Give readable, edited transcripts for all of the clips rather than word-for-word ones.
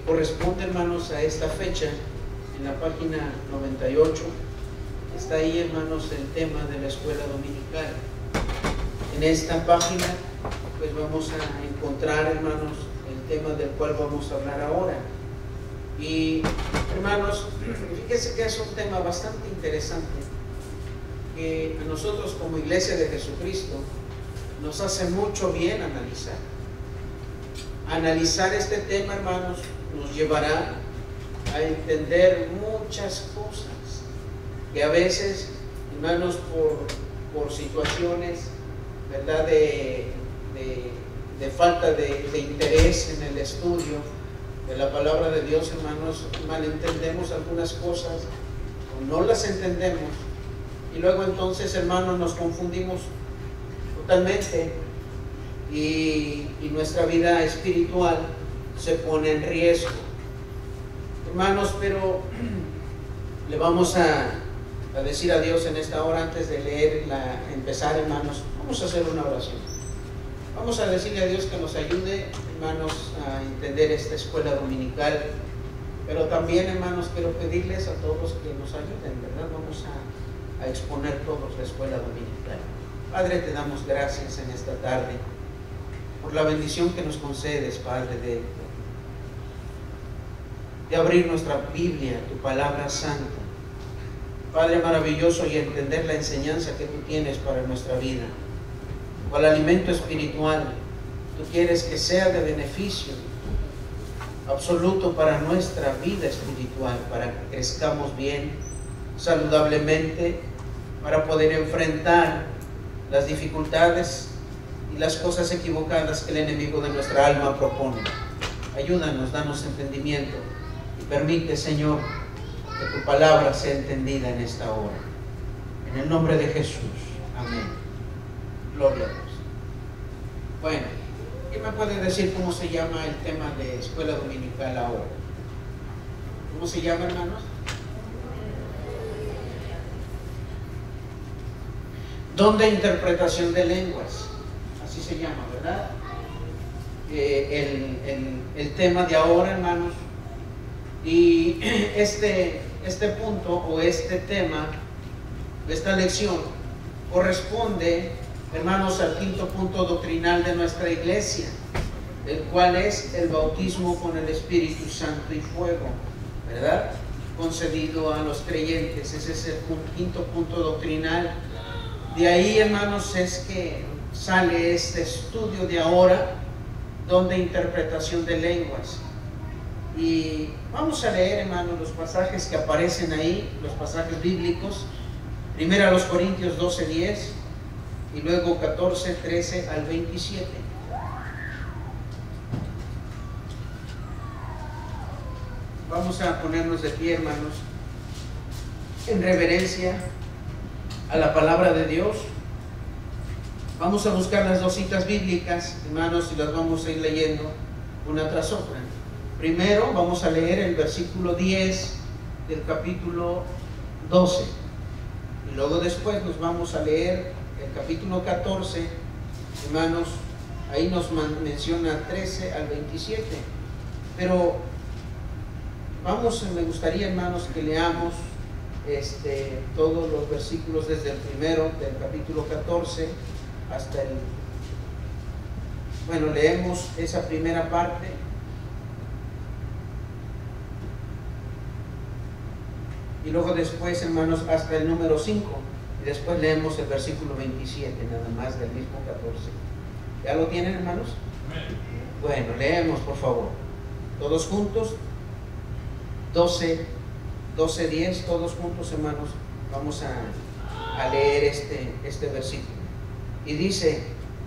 corresponde, hermanos, a esta fecha, en la página 98, está ahí, hermanos, el tema de la escuela dominical. En esta página, pues vamos a encontrar, hermanos, el tema del cual vamos a hablar ahora. Y, hermanos, fíjense que es un tema bastante interesante, que a nosotros como Iglesia de Jesucristo nos hace mucho bien analizar. Analizar este tema, hermanos, nos llevará a entender muchas cosas que a veces, hermanos, por situaciones, ¿verdad?, de falta de interés en el estudio de la palabra de Dios, hermanos, malentendemos algunas cosas o no las entendemos, y luego entonces, hermanos, nos confundimos totalmente y nuestra vida espiritual se pone en riesgo, hermanos. Pero le vamos a decir a Dios en esta hora, antes de empezar, hermanos, vamos a hacer una oración. Vamos a decirle a Dios que nos ayude, hermanos, a entender esta escuela dominical, pero también, hermanos, quiero pedirles a todos que nos ayuden, ¿verdad? Vamos a exponer todos la escuela dominical. Padre, te damos gracias en esta tarde por la bendición que nos concedes, Padre, de abrir nuestra Biblia, tu palabra santa, Padre maravilloso, y entender la enseñanza que tú tienes para nuestra vida, o el alimento espiritual. Tú quieres que sea de beneficio absoluto para nuestra vida espiritual, para que crezcamos bien, saludablemente, para poder enfrentar las dificultades y las cosas equivocadas que el enemigo de nuestra alma propone. Ayúdanos, danos entendimiento y permite, Señor, que tu palabra sea entendida en esta hora. En el nombre de Jesús. Amén. Gloria a Dios. Bueno, ¿quién me puede decir cómo se llama el tema de escuela dominical ahora? ¿Cómo se llama, hermanos? Don de interpretación de lenguas. Así se llama, ¿verdad? El tema de ahora, hermanos. Y este punto o este tema, esta lección, corresponde, hermanos, al quinto punto doctrinal de nuestra iglesia, el cual es el bautismo con el Espíritu Santo y fuego, ¿verdad?, concedido a los creyentes. Ese es el quinto punto doctrinal. De ahí, hermanos, es que sale este estudio de ahora, don de interpretación de lenguas. Y vamos a leer, hermanos, los pasajes que aparecen ahí, los pasajes bíblicos. Primero a los Corintios 12:10 y luego 14:13 al 27. Vamos a ponernos de pie, hermanos, en reverencia a la palabra de Dios. Vamos a buscar las dos citas bíblicas, hermanos, y las vamos a ir leyendo una tras otra. Primero vamos a leer el versículo 10 del capítulo 12. Y luego después nos vamos a leer el capítulo 14, hermanos, ahí nos menciona 13 al 27. Pero me gustaría, hermanos, que leamos todos los versículos desde el primero del capítulo 14 hasta leemos esa primera parte. Y luego después, hermanos, hasta el número 5. Y después leemos el versículo 27, nada más del mismo 14. ¿Ya lo tienen, hermanos? Bueno, leemos, por favor. Todos juntos. 12:10, todos juntos, hermanos. Vamos a leer este versículo. Y dice: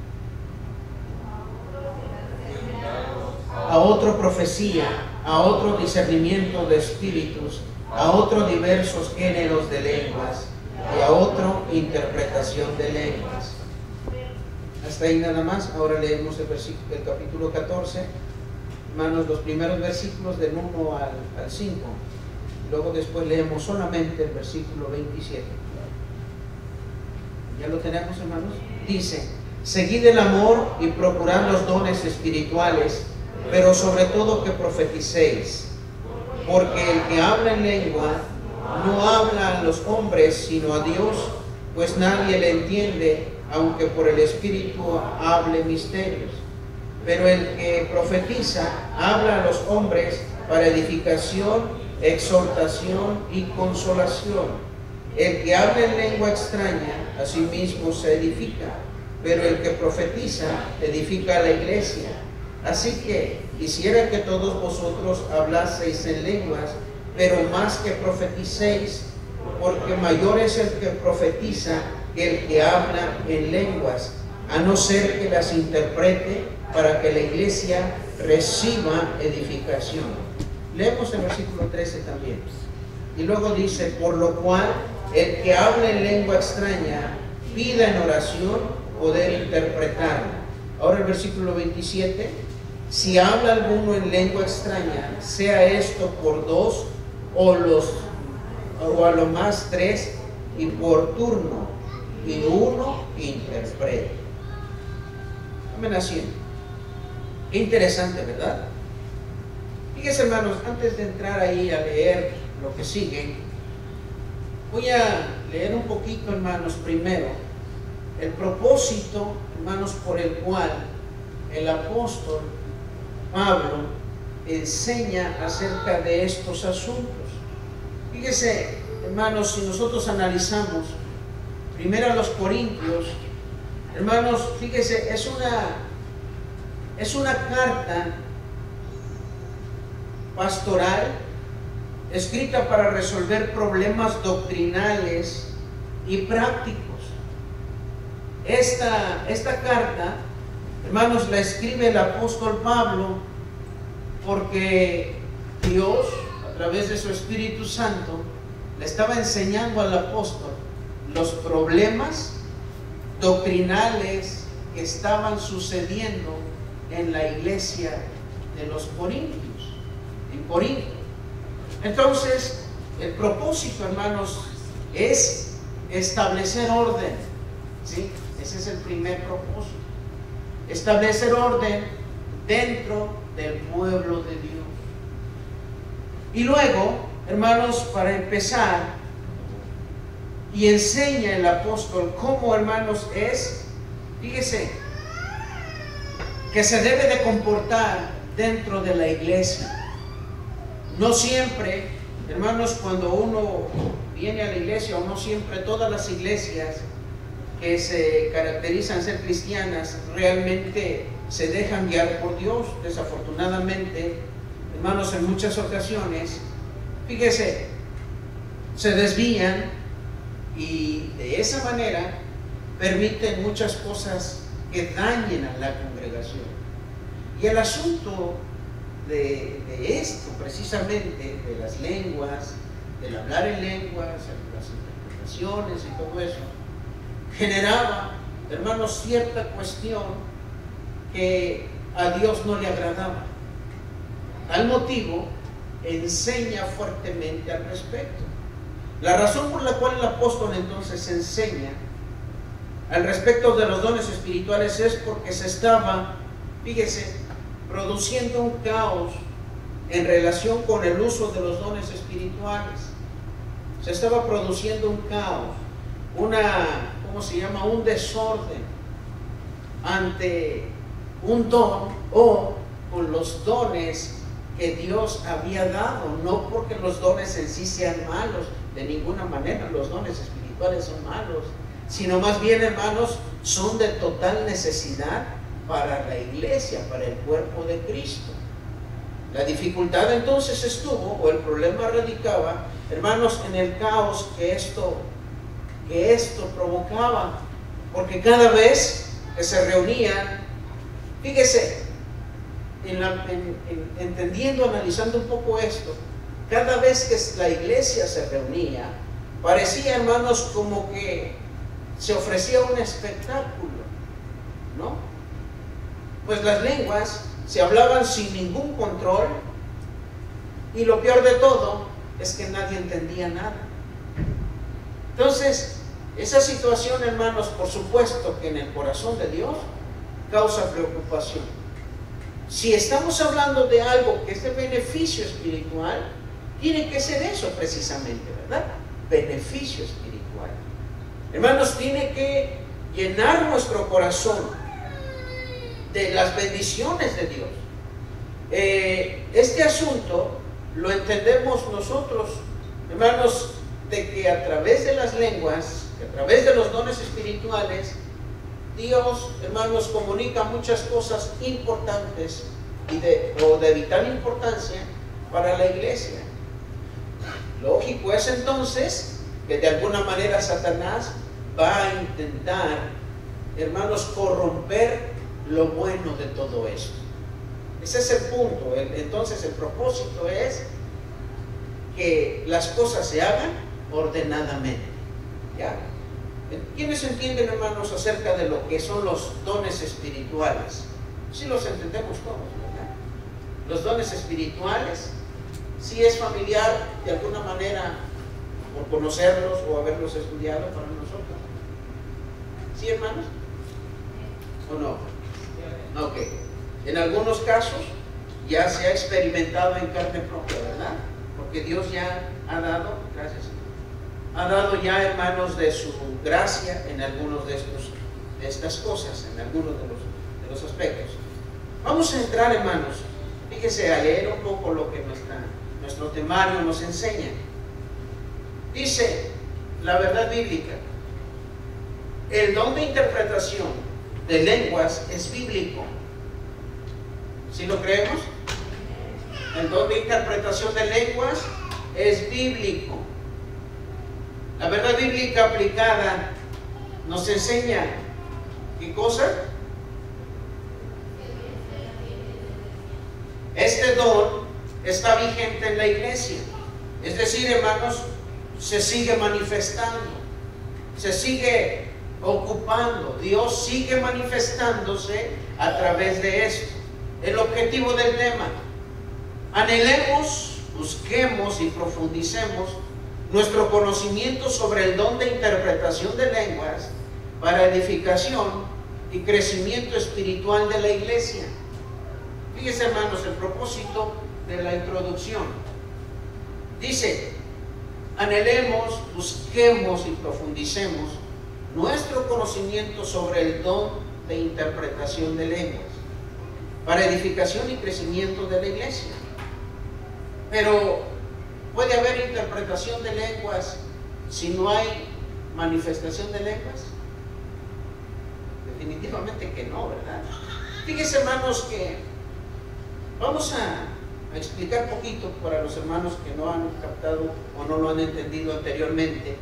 a otro profecía, a otro discernimiento de espíritus, a otro diversos géneros de lenguas, y a otro interpretación de lenguas. Hasta ahí nada más. Ahora leemos el capítulo 14, hermanos, los primeros versículos del 1 al 5. Luego después leemos solamente el versículo 27. ¿Ya lo tenemos, hermanos? Dice: seguid el amor y procurad los dones espirituales, pero sobre todo que profeticéis, porque el que habla en lengua no habla a los hombres, sino a Dios, pues nadie le entiende, aunque por el Espíritu hable misterios. Pero el que profetiza habla a los hombres para edificación, exhortación y consolación. El que habla en lengua extraña, a sí mismo se edifica, pero el que profetiza edifica a la iglesia. Así que quisiera que todos vosotros hablaseis en lenguas, pero más que profeticéis, porque mayor es el que profetiza que el que habla en lenguas, a no ser que las interprete, para que la iglesia reciba edificación. Leemos el versículo 13 también. Y luego dice, por lo cual el que habla en lengua extraña pida en oración poder interpretarla. Ahora el versículo 27, si habla alguno en lengua extraña, sea esto por dos o a lo más tres, y por turno, y uno interprete. Amén, así. Qué interesante, ¿verdad? Fíjense, hermanos, antes de entrar ahí a leer lo que sigue, voy a leer un poquito, hermanos, primero el propósito, hermanos, por el cual el apóstol Pablo enseña acerca de estos asuntos. Fíjese, hermanos, si nosotros analizamos primero a los Corintios, hermanos, fíjese, es una carta pastoral escrita para resolver problemas doctrinales y prácticos. Esta carta, hermanos, la escribe el apóstol Pablo porque Dios, a través de su Espíritu Santo, le estaba enseñando al apóstol los problemas doctrinales que estaban sucediendo en la iglesia de los Corintios, en Corinto. Entonces, el propósito, hermanos, es establecer orden, ¿sí? Ese es el primer propósito. Establecer orden dentro del pueblo de Dios. Y luego, hermanos, para empezar, y enseña el apóstol cómo, hermanos, fíjese, que se debe de comportar dentro de la iglesia. No siempre, hermanos, cuando uno viene a la iglesia, o no siempre todas las iglesias que se caracterizan ser cristianas realmente se dejan guiar por Dios. Desafortunadamente, hermanos, en muchas ocasiones, fíjese, se desvían y de esa manera permiten muchas cosas que dañen a la congregación. Y el asunto de esto, precisamente, de las lenguas, del hablar en lenguas, las interpretaciones y todo eso, generaba, hermanos, cierta cuestión que a Dios no le agradaba. Al motivo, enseña fuertemente al respecto. La razón por la cual el apóstol entonces enseña al respecto de los dones espirituales es porque se estaba, fíjese, produciendo un caos en relación con el uso de los dones espirituales. Se estaba produciendo un caos, un desorden ante un don o con los dones que Dios había dado. No porque los dones en sí sean malos, de ninguna manera los dones espirituales son malos, sino más bien, hermanos, son de total necesidad para la iglesia, para el cuerpo de Cristo. La dificultad entonces estuvo, o el problema radicaba, hermanos, en el caos que esto provocaba, porque cada vez que se reunían, fíjese, entendiendo, analizando un poco esto, cada vez que la iglesia se reunía, parecía, hermanos, como que se ofrecía un espectáculo, ¿no? Pues las lenguas se hablaban sin ningún control, y lo peor de todo es que nadie entendía nada. Entonces, esa situación, hermanos, por supuesto que en el corazón de Dios causa preocupación. si estamos hablando de algo que es de beneficio espiritual, tiene que ser eso precisamente, ¿verdad? Beneficio espiritual. Hermanos, tiene que llenar nuestro corazón de las bendiciones de Dios. Este asunto lo entendemos nosotros, hermanos, de que a través de las lenguas, a través de los dones espirituales, Dios, hermanos, comunica muchas cosas importantes o de vital importancia para la iglesia. Lógico es entonces que de alguna manera Satanás va a intentar, hermanos, corromper lo bueno de todo esto. Ese es el punto. Entonces el propósito es que las cosas se hagan ordenadamente. ¿Ya? ¿Quiénes entienden, hermanos, acerca de lo que son los dones espirituales? Sí los entendemos todos, ¿verdad? Los dones espirituales, sí es familiar de alguna manera por conocerlos o haberlos estudiado para nosotros. ¿Sí, hermanos? ¿O no? Ok. En algunos casos ya se ha experimentado en carne propia, ¿verdad? Porque Dios ya ha dado, gracias, ha dado ya, hermanos, de su gracia en algunos de estas cosas, en algunos de los aspectos. Vamos a entrar, hermanos, fíjese, a leer un poco lo que nuestro temario nos enseña. Dice la verdad bíblica: el don de interpretación de lenguas es bíblico. ¿Sí lo creemos? El don de interpretación de lenguas es bíblico. La verdad bíblica aplicada nos enseña ¿qué cosa? Este don está vigente en la iglesia. Es decir, hermanos, se sigue manifestando, se sigue ocupando. Dios sigue manifestándose a través de esto. El objetivo del tema: anhelemos, busquemos y profundicemos nuestro conocimiento sobre el don de interpretación de lenguas para edificación y crecimiento espiritual de la iglesia. Fíjense, hermanos, el propósito de la introducción. Dice: anhelemos, busquemos y profundicemos nuestro conocimiento sobre el don de interpretación de lenguas para edificación y crecimiento de la iglesia. Pero ¿puede haber interpretación de lenguas si no hay manifestación de lenguas? Definitivamente que no, ¿verdad? Fíjense, hermanos, que vamos a explicar poquito para los hermanos que no han captado o no lo han entendido anteriormente.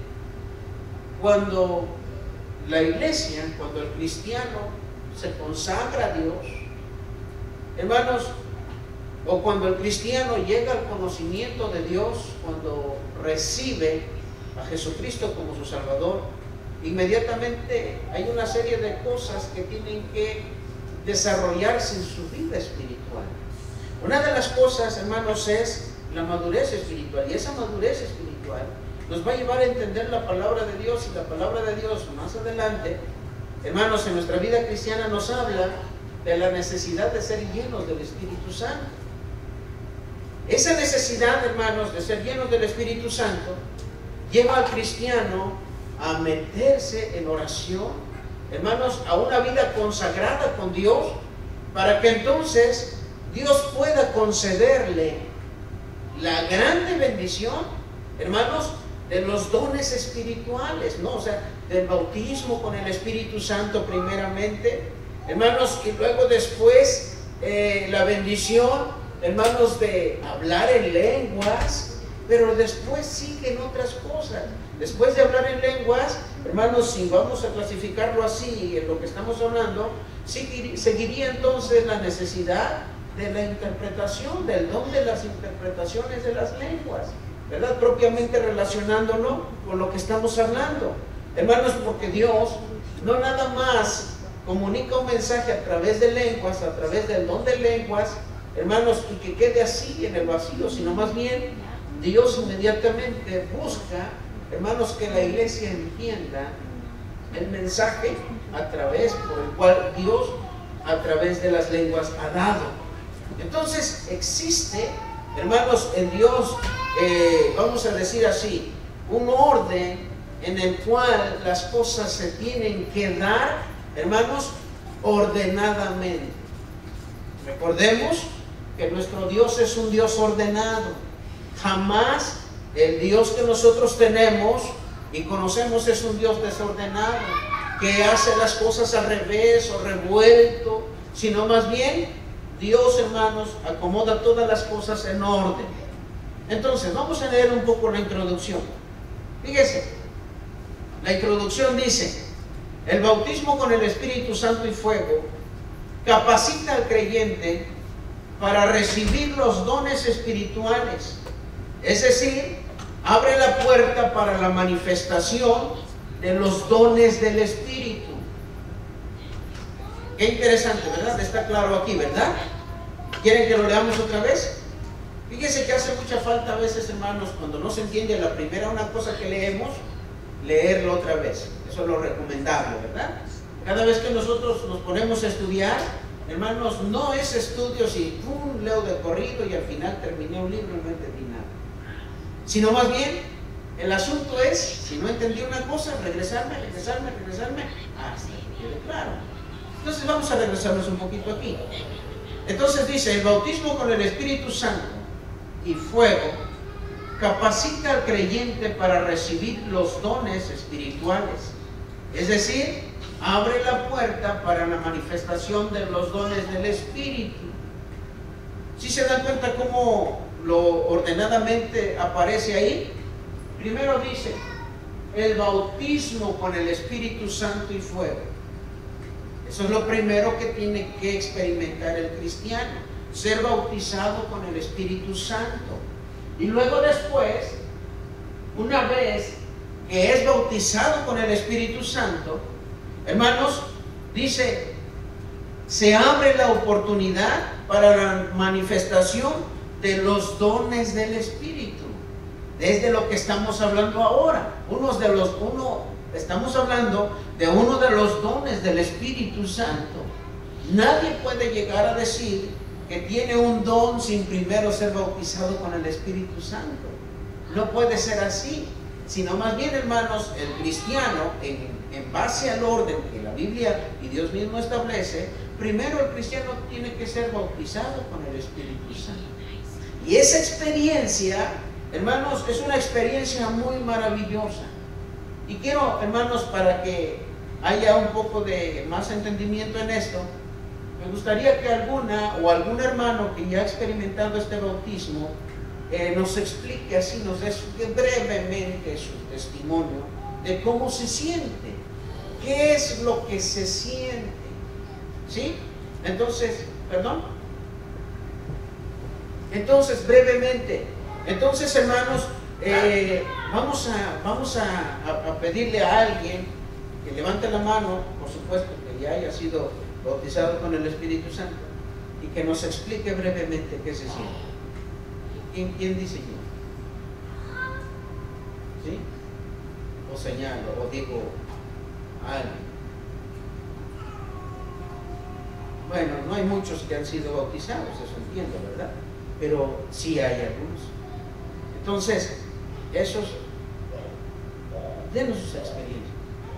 Cuando la iglesia, cuando el cristiano se consagra a Dios, hermanos, o cuando el cristiano llega al conocimiento de Dios, cuando recibe a Jesucristo como su Salvador, inmediatamente hay una serie de cosas que tienen que desarrollarse en su vida espiritual. Una de las cosas, hermanos, es la madurez espiritual, y esa madurez espiritual nos va a llevar a entender la palabra de Dios, y la palabra de Dios más adelante, hermanos, en nuestra vida cristiana nos habla de la necesidad de ser llenos del Espíritu Santo. Esa necesidad, hermanos, de ser llenos del Espíritu Santo lleva al cristiano a meterse en oración, hermanos, a una vida consagrada con Dios, para que entonces Dios pueda concederle la grande bendición, hermanos, de los dones espirituales, ¿no? O sea, del bautismo con el Espíritu Santo primeramente, hermanos, y luego después la bendición, hermanos, de hablar en lenguas, pero después siguen otras cosas. Después de hablar en lenguas, hermanos, si vamos a clasificarlo así, en lo que estamos hablando, seguiría entonces la necesidad de la interpretación, del don de las interpretaciones de las lenguas, ¿verdad? Propiamente relacionándolo con lo que estamos hablando, hermanos, porque Dios no nada más comunica un mensaje a través de lenguas, a través del don de lenguas, hermanos, y que quede así en el vacío, sino más bien Dios inmediatamente busca, hermanos, que la iglesia entienda el mensaje a través por el cual Dios a través de las lenguas ha dado. Entonces existe, hermanos, en Dios, vamos a decir así, un orden en el cual las cosas se tienen que dar, hermanos, ordenadamente. Recordemos que nuestro Dios es un Dios ordenado. Jamás el Dios que nosotros tenemos y conocemos es un Dios desordenado, que hace las cosas al revés o revuelto, sino más bien Dios, hermanos, acomoda todas las cosas en orden. Entonces, vamos a leer un poco la introducción. Fíjese, la introducción dice: el bautismo con el Espíritu Santo y fuego capacita al creyente para recibir los dones espirituales, es decir, abre la puerta para la manifestación de los dones del Espíritu. Qué interesante, ¿verdad? Está claro aquí, ¿verdad? ¿Quieren que lo leamos otra vez? Fíjese que hace mucha falta a veces, hermanos, cuando no se entiende la primera una cosa que leemos, leerlo otra vez. Eso es lo recomendable, ¿verdad? Cada vez que nosotros nos ponemos a estudiar, hermanos, no es estudio si leo de corrido y al final terminé un libro y no entendí nada. Sino más bien, el asunto es, si no entendí una cosa, regresarme, hasta que quede claro. Entonces vamos a regresarnos un poquito aquí. Entonces dice: el bautismo con el Espíritu Santo y fuego capacita al creyente para recibir los dones espirituales, es decir, abre la puerta para la manifestación de los dones del Espíritu. ¿Sí se dan cuenta cómo lo ordenadamente aparece ahí? Primero dice: el bautismo con el Espíritu Santo y fuego. Eso es lo primero que tiene que experimentar el cristiano, ser bautizado con el Espíritu Santo. Y luego después, una vez que es bautizado con el Espíritu Santo, hermanos, dice, se abre la oportunidad para la manifestación de los dones del Espíritu. Desde lo que estamos hablando ahora, estamos hablando de uno de los dones del Espíritu Santo. Nadie puede llegar a decir que tiene un don sin primero ser bautizado con el Espíritu Santo. No puede ser así, sino más bien, hermanos, el cristiano, en base al orden que la Biblia y Dios mismo establece, primero el cristiano tiene que ser bautizado con el Espíritu Santo. Y esa experiencia, hermanos, es una experiencia muy maravillosa. Y quiero, hermanos, para que haya un poco de más entendimiento en esto, me gustaría que alguna o algún hermano que ya ha experimentado este bautismo nos explique así, nos dé brevemente su testimonio de cómo se siente, qué es lo que se siente. ¿Sí? Entonces, ¿perdón? Entonces, brevemente, entonces, hermanos, vamos a pedirle a alguien que levante la mano, por supuesto que ya haya sido bautizado con el Espíritu Santo, y que nos explique brevemente qué se siente. ¿Quién dice yo? ¿Sí? O señalo, o digo a alguien. Bueno, no hay muchos que han sido bautizados, eso entiendo, ¿verdad? Pero sí hay algunos. Entonces, esos, denos sus experiencias.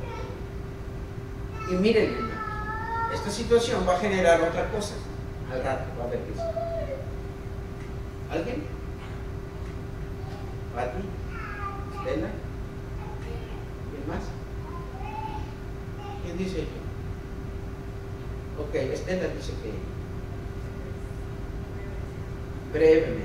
Y miren, esta situación va a generar otra cosa. Al rato, va a ver qué es. ¿Alguien? ¿Pati? ¿Estela? ¿Quién más? ¿Quién dice yo? Ok, Estela dice que brevemente.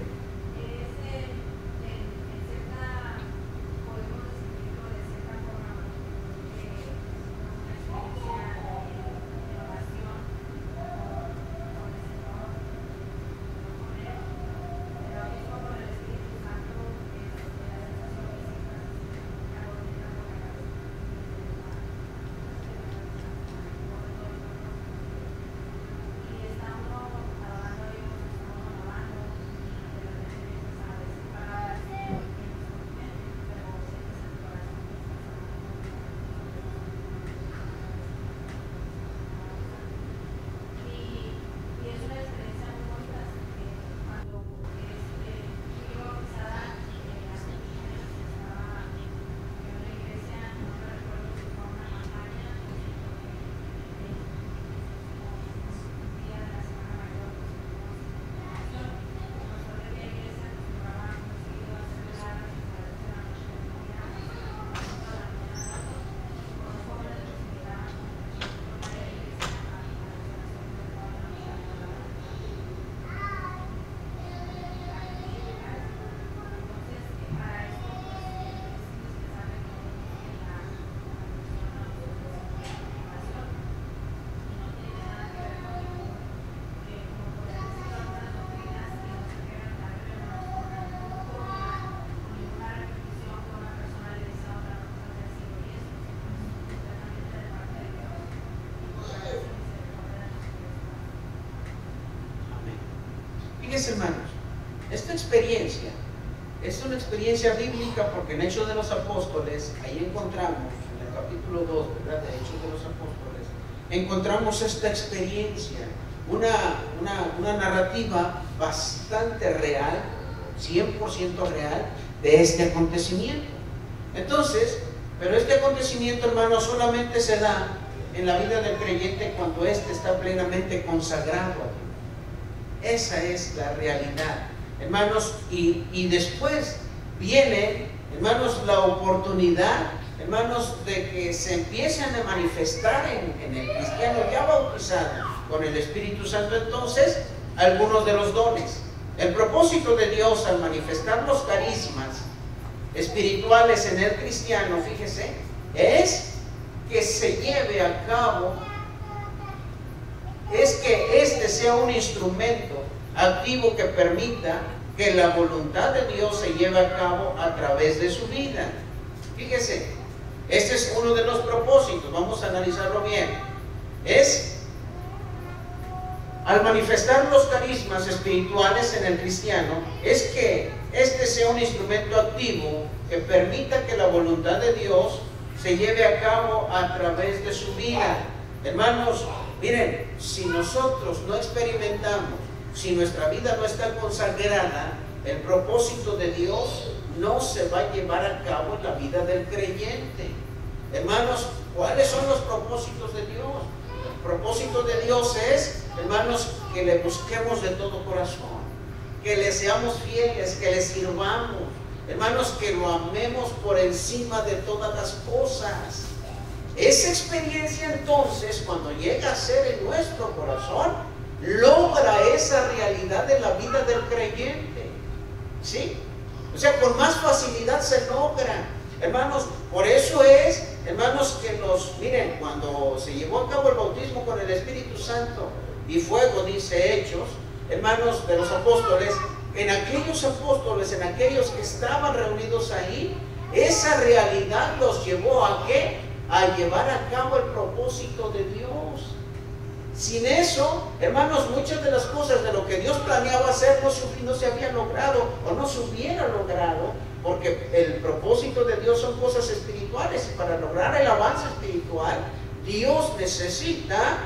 fíjense, hermanos, esta experiencia es una experiencia bíblica, porque en Hechos de los Apóstoles, ahí encontramos, en el capítulo 2, ¿verdad?, de Hechos de los Apóstoles, encontramos esta experiencia, una narrativa bastante real, 100% real, de este acontecimiento. Entonces, pero este acontecimiento, hermanos, solamente se da en la vida del creyente cuando éste está plenamente consagrado a Dios. Esa es la realidad, hermanos, y después viene, hermanos, la oportunidad, hermanos, de que se empiecen a manifestar en el cristiano ya bautizado con el Espíritu Santo, entonces, algunos de los dones. El propósito de Dios al manifestar los carismas espirituales en el cristiano, fíjese, es que se lleve a cabo, es que este sea un instrumento activo que permita que la voluntad de Dios se lleve a cabo a través de su vida. Fíjese, este es uno de los propósitos, vamos a analizarlo bien. Es al manifestar los carismas espirituales en el cristiano, es que este sea un instrumento activo que permita que la voluntad de Dios se lleve a cabo a través de su vida. Hermanos, miren, si nosotros no experimentamos, si nuestra vida no está consagrada, el propósito de Dios no se va a llevar a cabo en la vida del creyente. Hermanos, ¿cuáles son los propósitos de Dios? El propósito de Dios es, hermanos, que le busquemos de todo corazón, que le seamos fieles, que le sirvamos, hermanos, que lo amemos por encima de todas las cosas. Esa experiencia, entonces, cuando llega a ser en nuestro corazón, logra esa realidad en la vida del creyente, ¿sí? O sea, con más facilidad se logra, hermanos. Por eso es, hermanos, que miren, cuando se llevó a cabo el bautismo con el Espíritu Santo y fuego, dice Hechos, hermanos, de los apóstoles, en aquellos apóstoles, en aquellos que estaban reunidos ahí, esa realidad los llevó ¿a qué? A llevar a cabo el propósito de Dios. Sin eso, hermanos, muchas de las cosas de lo que Dios planeaba hacer no se había logrado o no se hubiera logrado, porque el propósito de Dios son cosas espirituales, y para lograr el avance espiritual, Dios necesita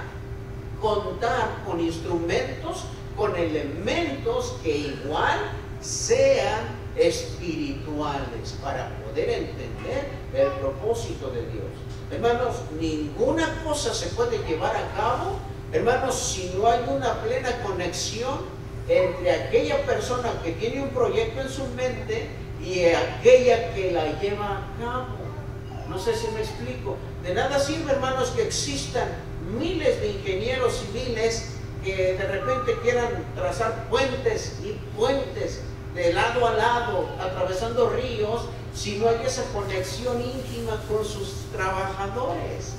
contar con instrumentos, con elementos que igual sean espirituales para poder entender el propósito de Dios. Hermanos, ninguna cosa se puede llevar a cabo, hermanos, si no hay una plena conexión entre aquella persona que tiene un proyecto en su mente y aquella que la lleva a cabo. No sé si me explico. De nada sirve, hermanos, que existan miles de ingenieros civiles que de repente quieran trazar puentes y puentes de lado a lado, atravesando ríos, si no hay esa conexión íntima con sus trabajadores.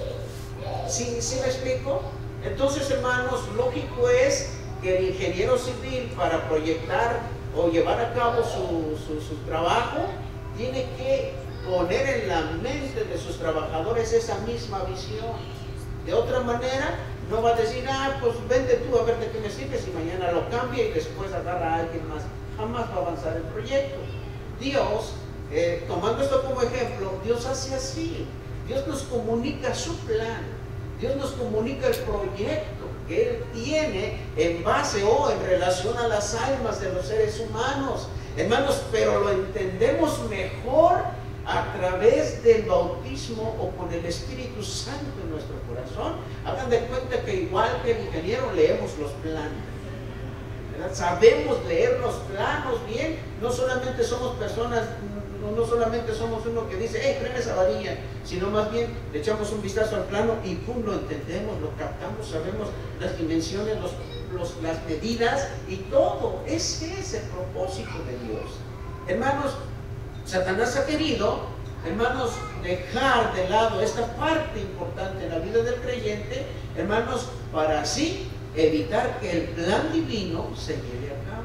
¿Sí me explico? Entonces, hermanos, lógico es que el ingeniero civil, para proyectar o llevar a cabo su trabajo, tiene que poner en la mente de sus trabajadores esa misma visión. De otra manera, no va a decir, pues vente tú a ver de qué me sirves, y mañana lo cambia y después agarra a alguien más. Jamás va a avanzar el proyecto. Dios, tomando esto como ejemplo, Dios hace así. Dios nos comunica su plan. Dios nos comunica el proyecto que Él tiene en base o en relación a las almas de los seres humanos. Hermanos, pero lo entendemos mejor a través del bautismo o con el Espíritu Santo en nuestro corazón. Hagan de cuenta que igual que el ingeniero leemos los planos, ¿verdad? Sabemos leer los planos bien. No solamente somos personas, no solamente somos uno que dice, tráeme esa varilla, sino más bien le echamos un vistazo al plano y pum, lo entendemos, lo captamos, sabemos las dimensiones, las medidas y todo. Ese es el propósito de Dios. Hermanos, Satanás ha querido, hermanos, dejar de lado esta parte importante en la vida del creyente, hermanos, para así evitar que el plan divino se lleve a cabo.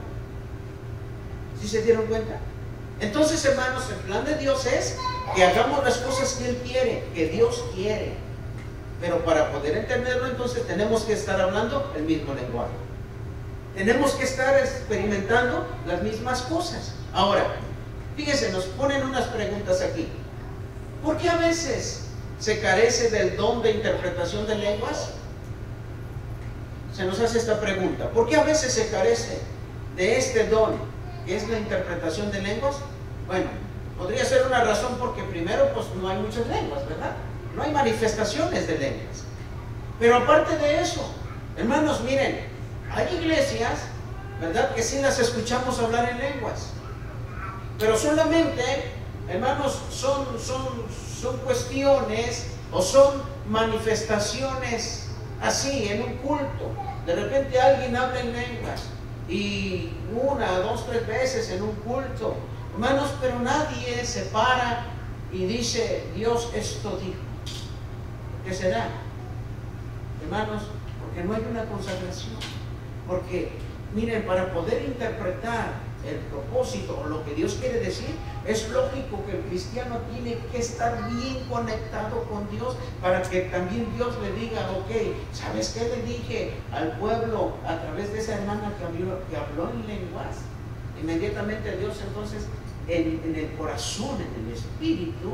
¿Sí se dieron cuenta? Entonces, hermanos, el plan de Dios es que hagamos las cosas que Él quiere, que Dios quiere. Pero para poder entenderlo, entonces tenemos que estar hablando el mismo lenguaje. tenemos que estar experimentando las mismas cosas. Ahora, fíjense, nos ponen unas preguntas aquí. ¿Por qué a veces se carece del don de interpretación de lenguas? Se nos hace esta pregunta. ¿Por qué a veces se carece de este don, que es la interpretación de lenguas? Bueno, podría ser una razón porque primero, pues no hay muchas lenguas, ¿verdad? No hay manifestaciones de lenguas. Pero aparte de eso, hermanos, miren, hay iglesias, ¿verdad?, que sí las escuchamos hablar en lenguas. Pero solamente, hermanos, son cuestiones o son manifestaciones así, en un culto. De repente alguien habla en lenguas y 1, 2, 3 veces en un culto, hermanos, pero nadie se para y dice, Dios esto dijo. ¿Qué será? Hermanos, porque no hay una consagración. Porque, miren, para poder interpretar el propósito o lo que Dios quiere decir, es lógico que el cristiano tiene que estar bien conectado con Dios para que también Dios le diga, ok, ¿sabes qué le dije al pueblo a través de esa hermana que habló en lenguas? Inmediatamente Dios entonces en el corazón, en el espíritu,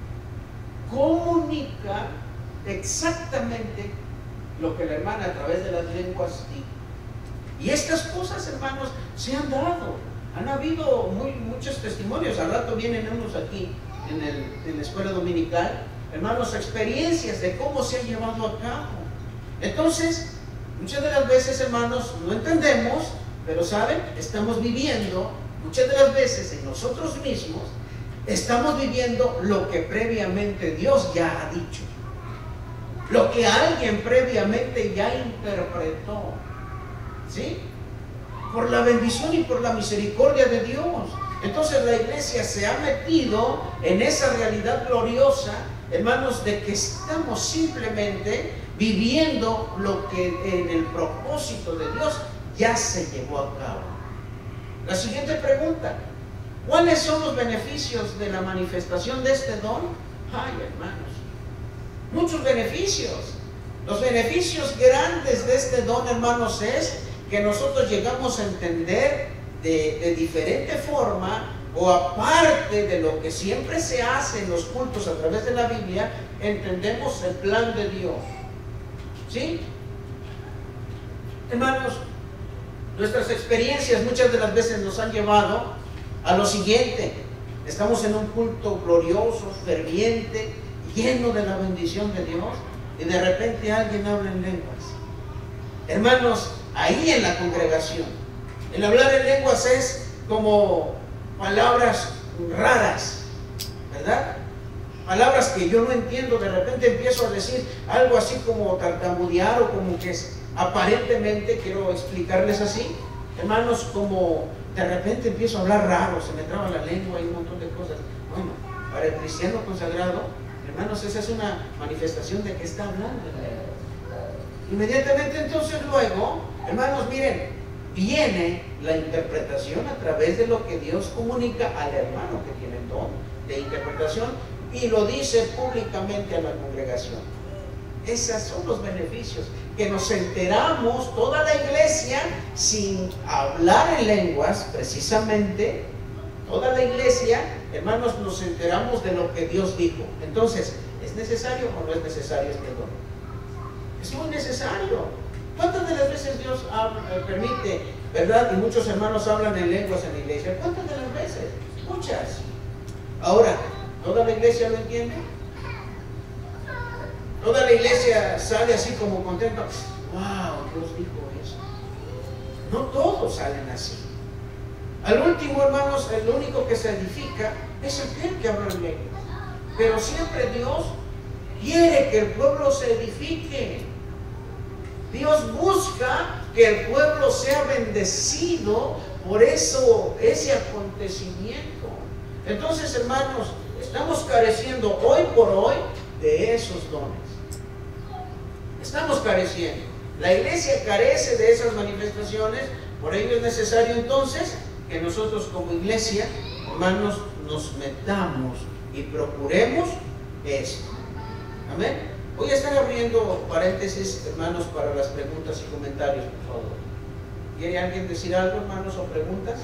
comunica exactamente lo que la hermana a través de las lenguas dijo. Y estas cosas, hermanos, se han dado. Han habido muchos testimonios. Al rato vienen unos aquí en la escuela dominical, hermanos, experiencias de cómo se ha llevado a cabo. Entonces, muchas de las veces, hermanos, no entendemos, pero saben, estamos viviendo, muchas de las veces en nosotros mismos, estamos viviendo lo que previamente Dios ya ha dicho, lo que alguien previamente ya interpretó, ¿sí? Por la bendición y por la misericordia de Dios. Entonces la iglesia se ha metido en esa realidad gloriosa, hermanos, de que estamos simplemente viviendo lo que en el propósito de Dios ya se llevó a cabo. La siguiente pregunta: ¿cuáles son los beneficios de la manifestación de este don? Ay, hermanos, muchos beneficios. Los beneficios grandes de este don, hermanos, es que nosotros llegamos a entender de diferente forma, o aparte de lo que siempre se hace en los cultos a través de la Biblia, entendemos el plan de Dios. ¿Sí? Hermanos, nuestras experiencias muchas de las veces nos han llevado a lo siguiente: estamos en un culto glorioso, ferviente, lleno de la bendición de Dios, y de repente alguien habla en lenguas. Hermanos, ahí en la congregación, el hablar en lenguas es como palabras raras, ¿verdad? Palabras que yo no entiendo. De repente empiezo a decir algo así como tartamudear, o como que aparentemente, quiero explicarles así, hermanos, como de repente empiezo a hablar raro, se me traba la lengua y un montón de cosas. Bueno, para el cristiano consagrado, hermanos, esa es una manifestación de que está hablando. Inmediatamente entonces luego, hermanos, miren, viene la interpretación a través de lo que Dios comunica al hermano que tiene el don de interpretación y lo dice públicamente a la congregación. Esos son los beneficios, que nos enteramos toda la iglesia sin hablar en lenguas, precisamente toda la iglesia, hermanos, nos enteramos de lo que Dios dijo. Entonces, ¿es necesario o no es necesario este don? Es muy necesario. ¿Cuántas de las veces Dios permite, verdad? Y muchos hermanos hablan en lenguas en la iglesia. ¿Cuántas de las veces? Muchas. Ahora, ¿toda la iglesia lo entiende? Toda la iglesia sale así como contenta. ¡Wow! Dios dijo eso. No todos salen así. Al último, hermanos, el único que se edifica es aquel que habla en lenguas. Pero siempre Dios quiere que el pueblo se edifique. Dios busca que el pueblo sea bendecido por eso, ese acontecimiento. Entonces, hermanos, estamos careciendo hoy por hoy de esos dones. Estamos careciendo. La iglesia carece de esas manifestaciones. Por ello es necesario entonces que nosotros como iglesia, hermanos, nos metamos y procuremos esto. Amén. Voy a estar abriendo paréntesis, hermanos, para las preguntas y comentarios, por favor. ¿Quiere alguien decir algo, hermanos, o preguntas?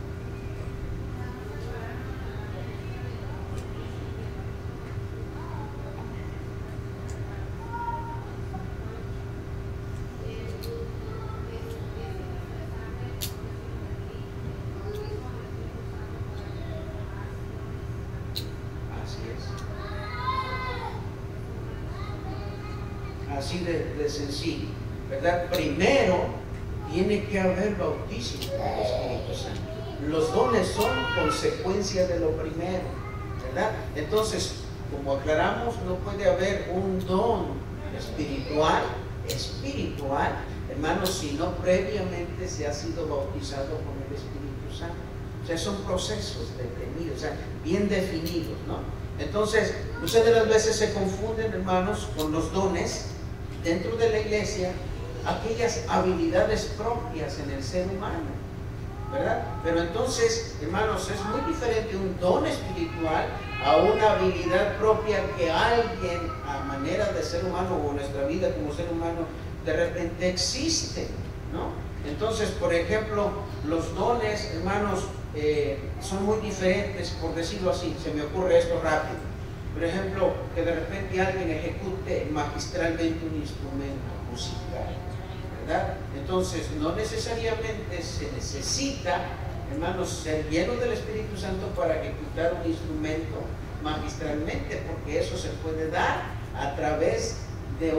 Así de sencillo, ¿verdad? Primero tiene que haber bautismo con el Espíritu Santo. Los dones son consecuencia de lo primero, ¿verdad? Entonces, como aclaramos, no puede haber un don espiritual, hermanos, si no previamente se ha sido bautizado con el Espíritu Santo. O sea, son procesos detenidos, o sea, bien definidos, ¿no? Entonces, muchas de las veces se confunden, hermanos, con los dones dentro de la iglesia, aquellas habilidades propias en el ser humano, ¿verdad? Pero entonces, hermanos, es muy diferente un don espiritual a una habilidad propia que alguien, a manera de ser humano o nuestra vida como ser humano, de repente existe, ¿no? Entonces, por ejemplo, los dones, hermanos, son muy diferentes, por decirlo así. Se me ocurre esto rápido. Por ejemplo, que de repente alguien ejecute magistralmente un instrumento musical, ¿verdad? Entonces, no necesariamente se necesita, hermanos, ser lleno del Espíritu Santo para ejecutar un instrumento magistralmente, porque eso se puede dar a través de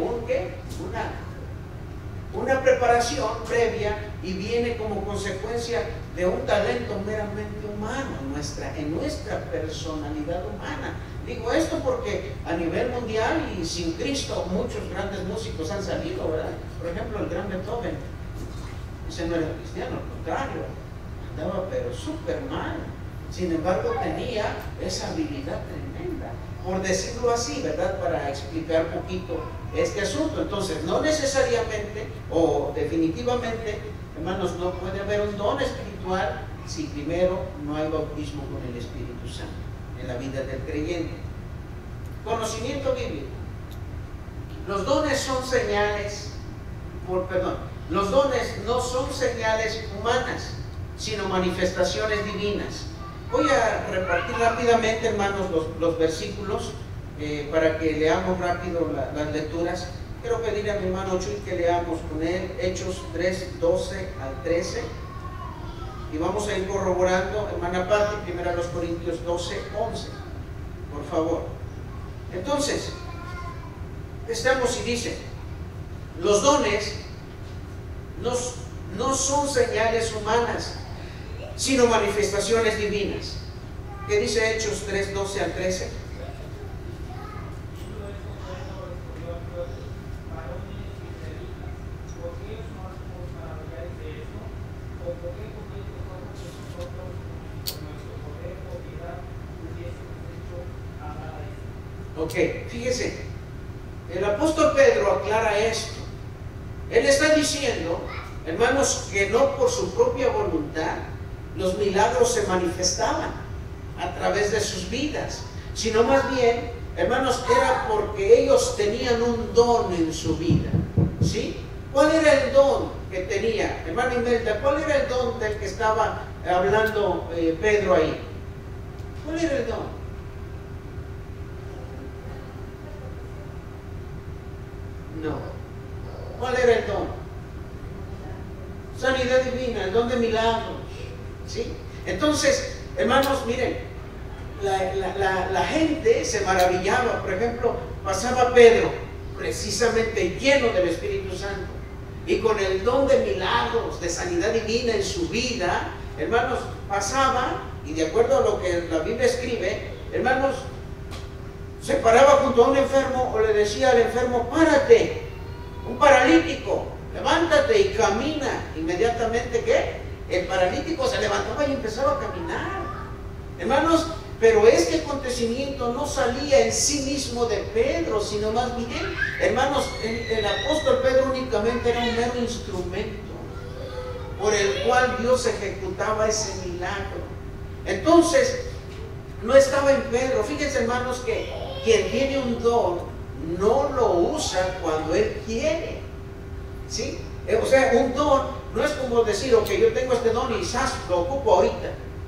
una preparación previa, y viene como consecuencia de un talento meramente humano en nuestra personalidad humana. Digo esto porque a nivel mundial y sin Cristo muchos grandes músicos han salido, ¿verdad? Por ejemplo, el gran Beethoven, ese no era cristiano, al contrario, andaba pero súper mal. Sin embargo, tenía esa habilidad tremenda, por decirlo así, ¿verdad? Para explicar un poquito este asunto. Entonces, no necesariamente o definitivamente, hermanos, no puede haber un don espiritual si primero no hay bautismo con el Espíritu Santo en la vida del creyente. Conocimiento bíblico. Los dones son señales, los dones no son señales humanas, sino manifestaciones divinas. Voy a repartir rápidamente, hermanos, los versículos para que leamos rápido las lecturas. Quiero pedir a mi hermano Chuy que leamos con él Hechos 3, 12 al 13. Y vamos a ir corroborando, hermana Pati, 1 Corintios 12, 11. Por favor. Entonces, estamos y dice, los dones no son señales humanas, sino manifestaciones divinas. ¿Qué dice Hechos 3, 12 al 13? Ok, fíjese, el apóstol Pedro aclara esto. Él está diciendo, hermanos, que no por su propia voluntad los milagros se manifestaban a través de sus vidas, sino más bien, hermanos, era porque ellos tenían un don en su vida, ¿sí? ¿Cuál era el don que tenía? Hermana Imelda, ¿cuál era el don del que estaba hablando Pedro ahí? ¿Cuál era el don? No. ¿Cuál era el don? Sanidad divina, el don de milagros, ¿sí? Entonces, hermanos, miren, la gente se maravillaba. Por ejemplo, pasaba Pedro, precisamente lleno del Espíritu Santo, y con el don de milagros, de sanidad divina en su vida, hermanos, pasaba, y de acuerdo a lo que la Biblia escribe, hermanos, se paraba junto a un enfermo o le decía al enfermo, párate, un paralítico, levántate y camina. Inmediatamente, ¿qué? El paralítico se levantaba y empezaba a caminar. Hermanos, pero este acontecimiento no salía en sí mismo de Pedro, sino más bien, hermanos, el apóstol Pedro únicamente era un mero instrumento por el cual Dios ejecutaba ese milagro. Entonces, no estaba en Pedro. Fíjense, hermanos, que quien tiene un don no lo usa cuando él quiere, ¿sí? O sea, un don no es como decir, ok, yo tengo este don y lo ocupo ahorita,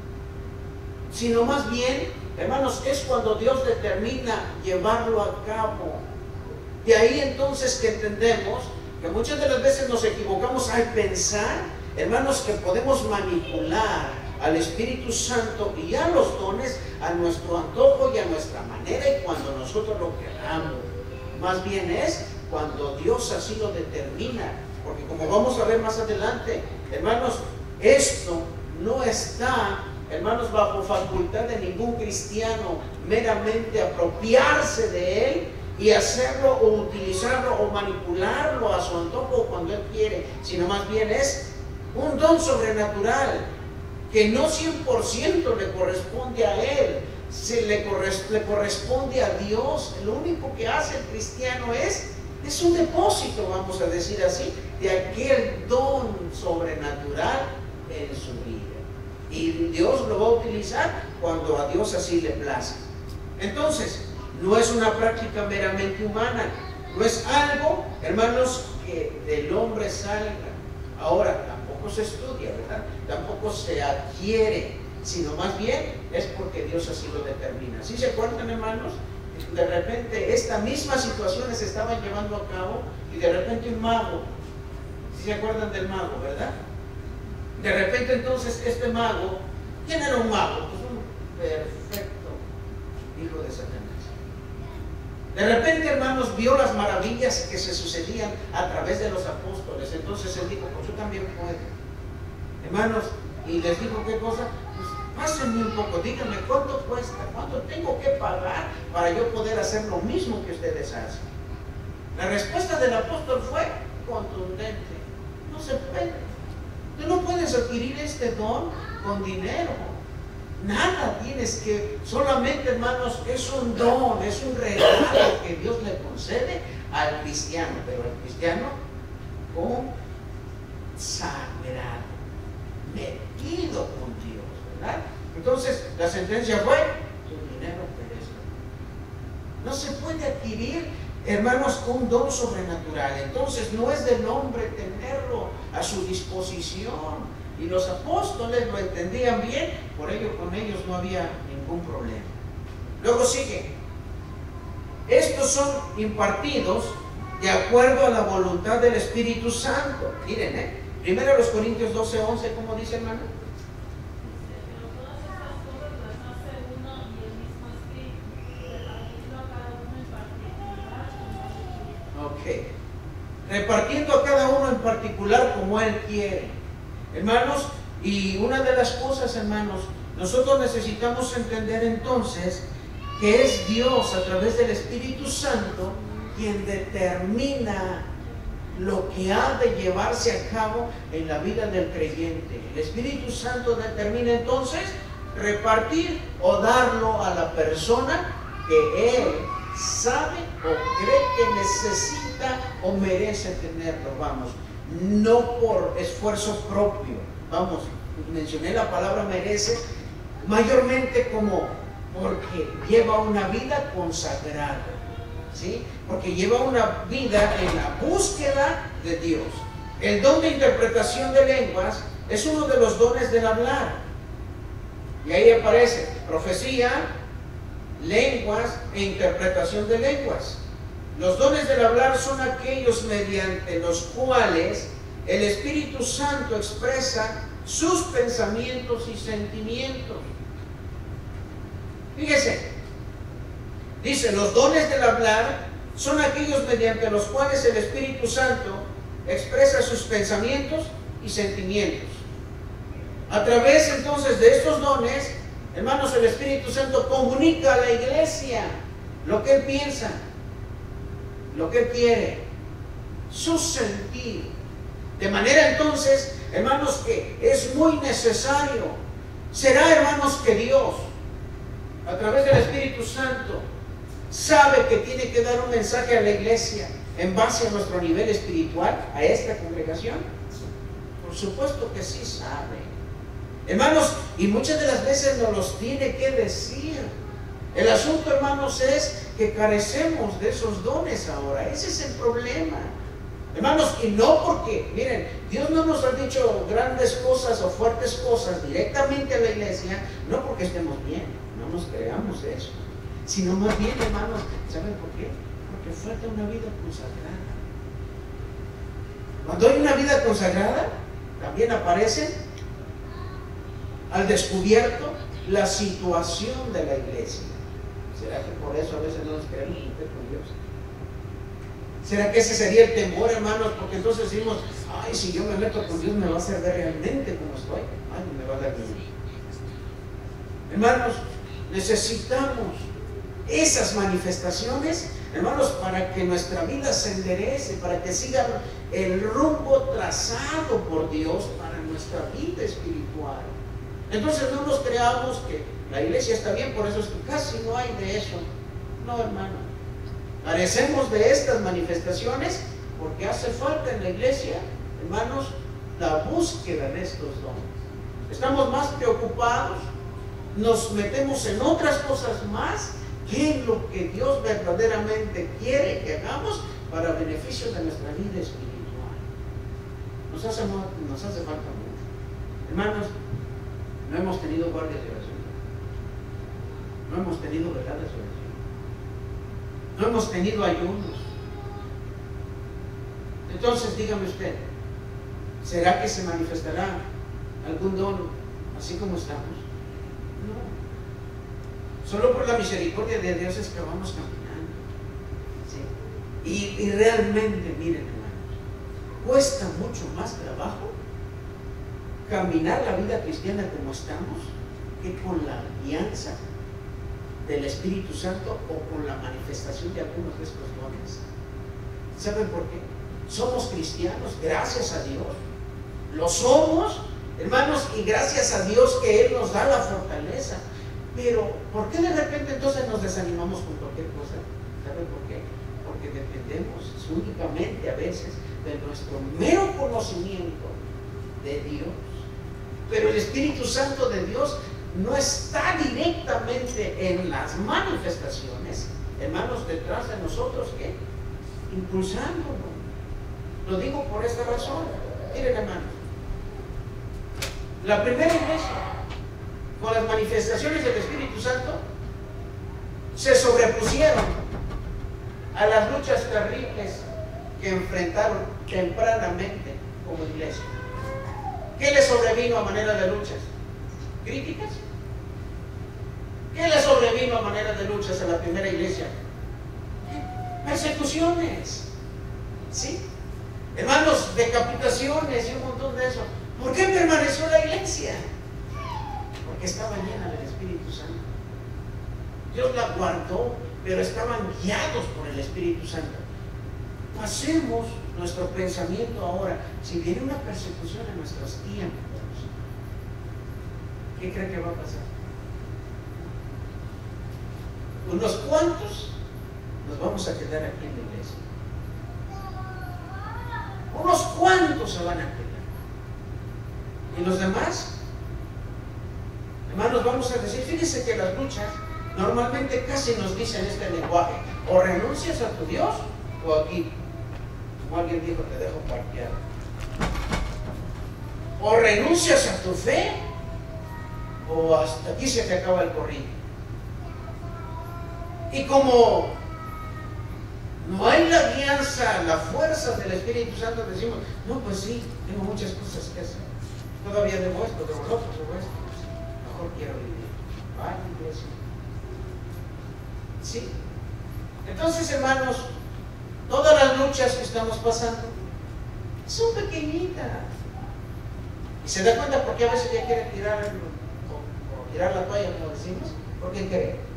sino más bien, hermanos, es cuando Dios determina llevarlo a cabo. De ahí entonces que entendemos que muchas de las veces nos equivocamos al pensar, hermanos, que podemos manipular al Espíritu Santo y a los dones a nuestro antojo y a nuestra manera y cuando nosotros lo queramos. Más bien es cuando Dios así lo determina, porque como vamos a ver más adelante, hermanos, esto no está, hermanos, bajo facultad de ningún cristiano meramente apropiarse de él y hacerlo o utilizarlo o manipularlo a su antojo cuando él quiere, sino más bien es un don sobrenatural que no 100% le corresponde a él, le corresponde a Dios. Lo único que hace el cristiano es un depósito, vamos a decir así, de aquel don sobrenatural en su vida. Y Dios lo va a utilizar cuando a Dios así le place. Entonces, no es una práctica meramente humana, no es algo, hermanos, que del hombre salga. Ahora, tampoco se estudia, ¿verdad? Tampoco se adquiere, sino más bien es porque Dios así lo determina. ¿Sí se acuerdan, hermanos? De repente estas mismas situaciones se estaban llevando a cabo y de repente un mago, ¿sí se acuerdan del mago, verdad? De repente entonces este mago, ¿quién era un mago? Pues un perfecto hijo de Satanás. De repente, hermanos, vio las maravillas que se sucedían a través de los apóstoles. Entonces él dijo, pues yo también puedo. Hermanos, y les dijo, ¿qué cosa? Pues pásenme un poco, díganme cuánto cuesta, cuánto tengo que pagar para yo poder hacer lo mismo que ustedes hacen. La respuesta del apóstol fue contundente. No se puede. Tú no puedes adquirir este don con dinero. Nada tienes que, solamente, hermanos, es un don, es un regalo que Dios le concede al cristiano, pero al cristiano consagrado, metido con Dios, ¿verdad? Entonces, la sentencia fue, tu dinero perece. No se puede adquirir, hermanos, un don sobrenatural. Entonces, no es del hombre tenerlo a su disposición. Y los apóstoles lo entendían bien, por ello con ellos no había ningún problema. Luego sigue, estos son impartidos de acuerdo a la voluntad del Espíritu Santo. Miren, primero Corintios 12:11, ¿cómo dice, hermano? Ok, repartiendo a cada uno en particular como él quiere. Hermanos, y una de las cosas, hermanos, nosotros necesitamos entender entonces que es Dios a través del Espíritu Santo quien determina lo que ha de llevarse a cabo en la vida del creyente. El Espíritu Santo determina entonces repartir o darlo a la persona que él sabe o cree que necesita o merece tenerlo, vamos. No por esfuerzo propio, vamos, mencioné la palabra merece, mayormente como porque lleva una vida consagrada, ¿sí? Porque lleva una vida en la búsqueda de Dios. El don de interpretación de lenguas es uno de los dones del hablar, y ahí aparece profecía, lenguas e interpretación de lenguas. Los dones del hablar son aquellos mediante los cuales el Espíritu Santo expresa sus pensamientos y sentimientos. Fíjese, dice, los dones del hablar son aquellos mediante los cuales el Espíritu Santo expresa sus pensamientos y sentimientos. A través entonces de estos dones, hermanos, el Espíritu Santo comunica a la iglesia lo que él piensa, lo que él quiere, su sentir. De manera entonces, hermanos, que es muy necesario. Será, hermanos, que Dios, a través del Espíritu Santo, sabe que tiene que dar un mensaje a la iglesia en base a nuestro nivel espiritual, a esta congregación. Por supuesto que sí sabe, hermanos, y muchas de las veces nos los tiene que decir. El asunto, hermanos, es que carecemos de esos dones ahora. Ese es el problema. Hermanos, y no porque, miren, Dios no nos ha dicho grandes cosas o fuertes cosas directamente a la iglesia, no porque estemos bien, no nos creamos eso, sino más bien, hermanos, ¿saben por qué? Porque falta una vida consagrada. Cuando hay una vida consagrada, también aparece al descubierto la situación de la iglesia. ¿Será que por eso a veces no nos queremos meter con Dios? ¿Será que ese sería el temor, hermanos? Porque entonces decimos, ay, si yo me meto con Dios me va a hacer ver realmente como estoy. Ay, me va a dar bien. Hermanos, necesitamos esas manifestaciones, hermanos, para que nuestra vida se enderece, para que siga el rumbo trazado por Dios para nuestra vida espiritual. Entonces no nos creamos que la iglesia está bien, por eso es que casi no hay de eso. No, hermano. Carecemos de estas manifestaciones porque hace falta en la iglesia, hermanos, la búsqueda de estos dones. Estamos más preocupados, nos metemos en otras cosas más que en lo que Dios verdaderamente quiere que hagamos para beneficio de nuestra vida espiritual. Nos hace falta mucho. Hermanos, no hemos tenido guardias de oración, no hemos tenido verdades de oración, no hemos tenido ayunos. Entonces dígame usted, ¿será que se manifestará algún don así como estamos? No. Solo por la misericordia de Dios es que vamos caminando. ¿Sí? Y realmente, miren, hermanos, cuesta mucho más trabajo caminar la vida cristiana como estamos que con la alianza del Espíritu Santo o con la manifestación de algunos de estos dones. ¿Saben por qué? Somos cristianos, gracias a Dios. Lo somos, hermanos, y gracias a Dios que Él nos da la fortaleza. Pero, ¿por qué de repente entonces nos desanimamos con cualquier cosa? ¿Saben por qué? Porque dependemos únicamente a veces de nuestro mero conocimiento de Dios. Pero el Espíritu Santo de Dios no está directamente en las manifestaciones, hermanos, detrás de nosotros, ¿qué? Impulsándolo. Lo digo por esta razón. Miren, hermanos, la primera iglesia, con las manifestaciones del Espíritu Santo, se sobrepusieron a las luchas terribles que enfrentaron tempranamente como iglesia. ¿Qué les sobrevino a manera de luchas? ¿Críticas? ¿Qué le sobrevino a manera de luchas a la primera iglesia? Persecuciones, ¿sí? Hermanos, decapitaciones y un montón de eso. ¿Por qué permaneció la iglesia? Porque estaba llena del Espíritu Santo. Dios la guardó, pero estaban guiados por el Espíritu Santo. Pasemos nuestro pensamiento ahora. Si viene una persecución en nuestros tiempos, ¿qué cree que va a pasar? Unos cuantos nos vamos a quedar aquí en la iglesia. Unos cuantos se van a quedar. ¿Y los demás? Hermanos, vamos a decir, fíjense que las luchas normalmente casi nos dicen este lenguaje: o renuncias a tu Dios o aquí, como alguien dijo, te dejo parqueado. O renuncias a tu fe o hasta aquí se te acaba el corrido. Y como no hay la alianza, la fuerza del Espíritu Santo, decimos, no, pues sí, tengo muchas cosas que hacer. Todavía debo esto, debo lo otro, debo esto. Mejor quiero vivir. Vaya iglesia. ¿Sí? Entonces, hermanos, todas las luchas que estamos pasando son pequeñitas. ¿Y se da cuenta por qué a veces ya quiere tirar la toalla, como decimos? ¿Por qué cree?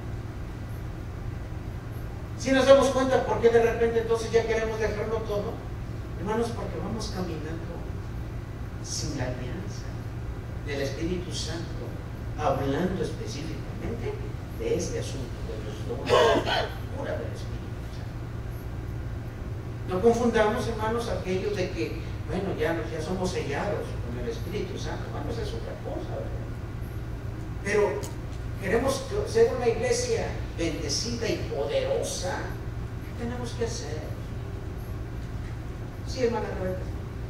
Si nos damos cuenta por qué de repente entonces ya queremos dejarlo todo, hermanos, porque vamos caminando sin la alianza del Espíritu Santo, hablando específicamente de este asunto, de los dones, de la cura del Espíritu Santo. No confundamos, hermanos, aquello de que, bueno, ya somos sellados con el Espíritu Santo, hermanos, es otra cosa, ¿verdad? Pero queremos ser una iglesia bendecida y poderosa. ¿Qué tenemos que hacer? Sí, hermana Rebeca.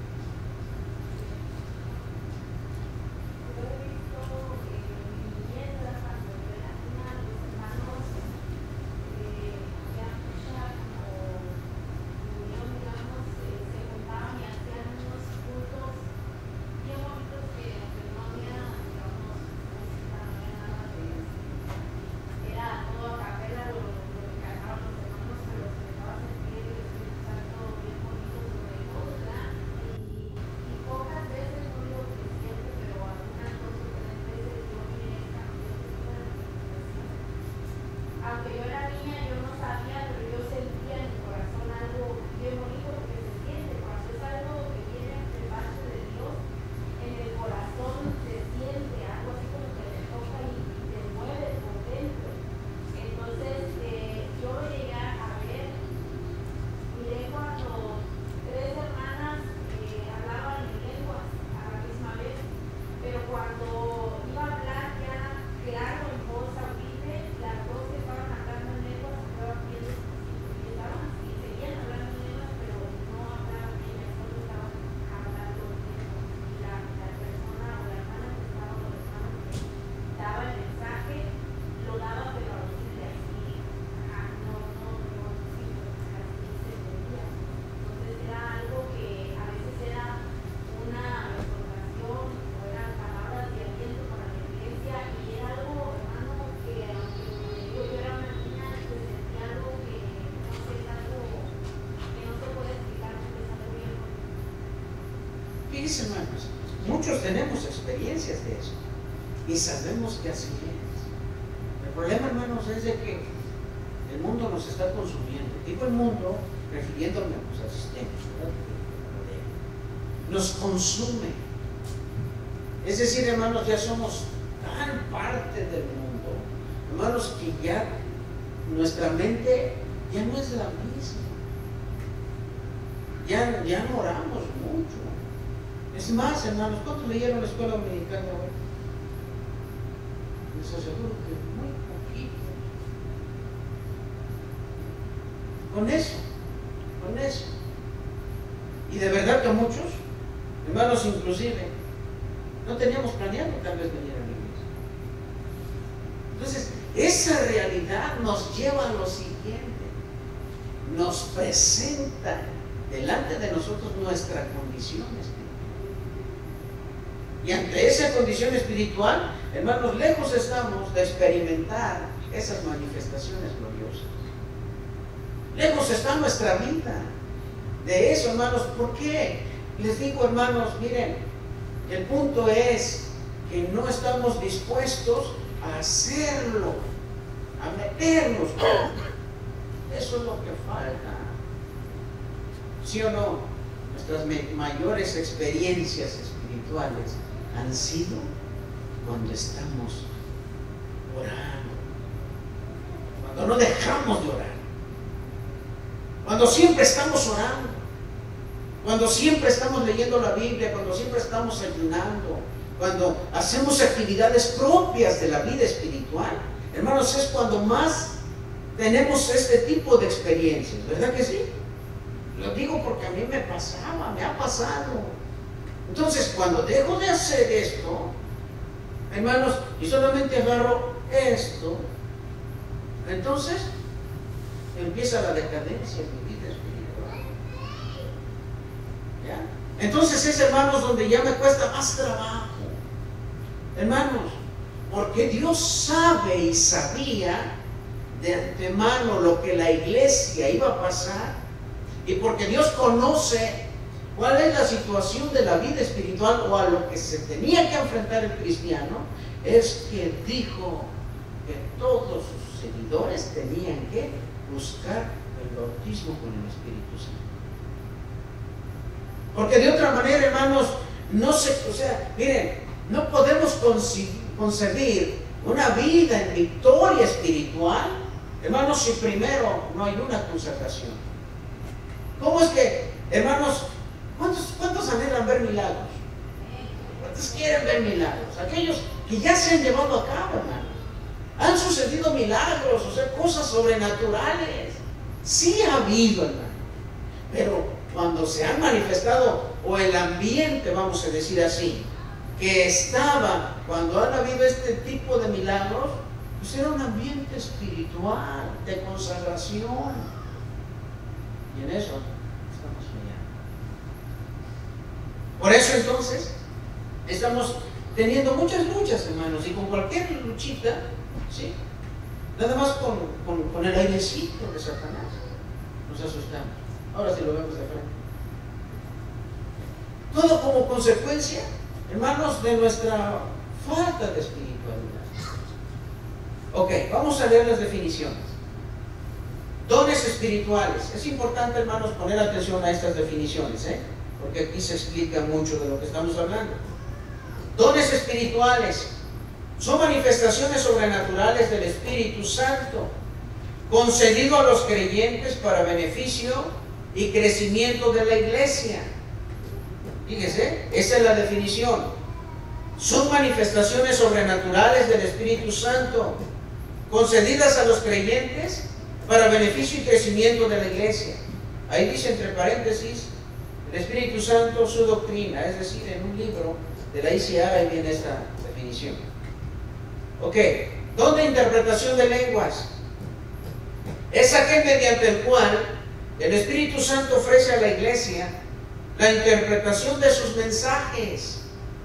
Fíjense, hermanos, muchos tenemos experiencias de eso y sabemos que así es. El problema, hermanos, es de que el mundo nos está consumiendo. Digo el mundo refiriéndome a los asistentes, ¿verdad? Nos consume. Es decir, hermanos, ya somos tan parte del mundo, hermanos, que ya nuestra mente ya no es la misma. Ya no oramos mucho. Es más, hermanos, ¿cuántos leyeron la escuela dominicana hoy? Les aseguro que muy poquito. Con eso. Y de verdad que muchos, hermanos, inclusive, no teníamos planeado tal vez venir a la iglesia. Entonces, esa realidad nos lleva a lo siguiente. Nos presenta delante de nosotros nuestra condición espiritual. Y ante esa condición espiritual, hermanos, lejos estamos de experimentar esas manifestaciones gloriosas. Lejos está nuestra vida de eso, hermanos. ¿Por qué? Les digo, hermanos, miren, el punto es que no estamos dispuestos a hacerlo, a meternos. Eso es lo que falta. ¿Sí o no? Nuestras mayores experiencias espirituales han sido cuando estamos orando, cuando no dejamos de orar, cuando siempre estamos orando, cuando siempre estamos leyendo la Biblia, cuando siempre estamos ayunando, cuando hacemos actividades propias de la vida espiritual. Hermanos, es cuando más tenemos este tipo de experiencias, ¿verdad que sí? Lo digo porque a mí me pasaba, me ha pasado. Entonces, cuando dejo de hacer esto, hermanos, y solamente agarro esto, entonces empieza la decadencia en mi vida espiritual. ¿Ya? Entonces es, hermanos, donde ya me cuesta más trabajo. Hermanos, porque Dios sabe y sabía de antemano lo que la iglesia iba a pasar, y porque Dios conoce cuál es la situación de la vida espiritual o a lo que se tenía que enfrentar el cristiano, es que dijo que todos sus seguidores tenían que buscar el bautismo con el Espíritu Santo. Porque de otra manera, hermanos, miren, no podemos concebir una vida en victoria espiritual, hermanos, si primero no hay una consagración. ¿Cómo es que, hermanos, cuántos anhelan ver milagros? ¿Cuántos quieren ver milagros? Aquellos que ya se han llevado a cabo, hermanos. Han sucedido milagros, o sea, cosas sobrenaturales. Sí ha habido, hermano. Pero cuando se han manifestado, o el ambiente, vamos a decir así, que estaba cuando han habido este tipo de milagros, pues era un ambiente espiritual, de consagración. Y en eso estamos fallando. Por eso entonces, estamos teniendo muchas luchas, hermanos, y con cualquier luchita, ¿sí? Nada más con el airecito de Satanás, nos asustamos. Ahora sí lo vemos de frente. Todo como consecuencia, hermanos, de nuestra falta de espiritualidad. Ok, vamos a leer las definiciones. Dones espirituales. Es importante, hermanos, poner atención a estas definiciones, porque aquí se explica mucho de lo que estamos hablando. Dones espirituales son manifestaciones sobrenaturales del Espíritu Santo, concedido a los creyentes para beneficio y crecimiento de la iglesia. Fíjese, esa es la definición. Son manifestaciones sobrenaturales del Espíritu Santo, concedidas a los creyentes para beneficio y crecimiento de la iglesia. Ahí dice entre paréntesis, el Espíritu Santo, su doctrina, es decir, en un libro de la ICA ahí viene esta definición. Ok, don de interpretación de lenguas. Es aquel mediante el cual el Espíritu Santo ofrece a la iglesia la interpretación de sus mensajes,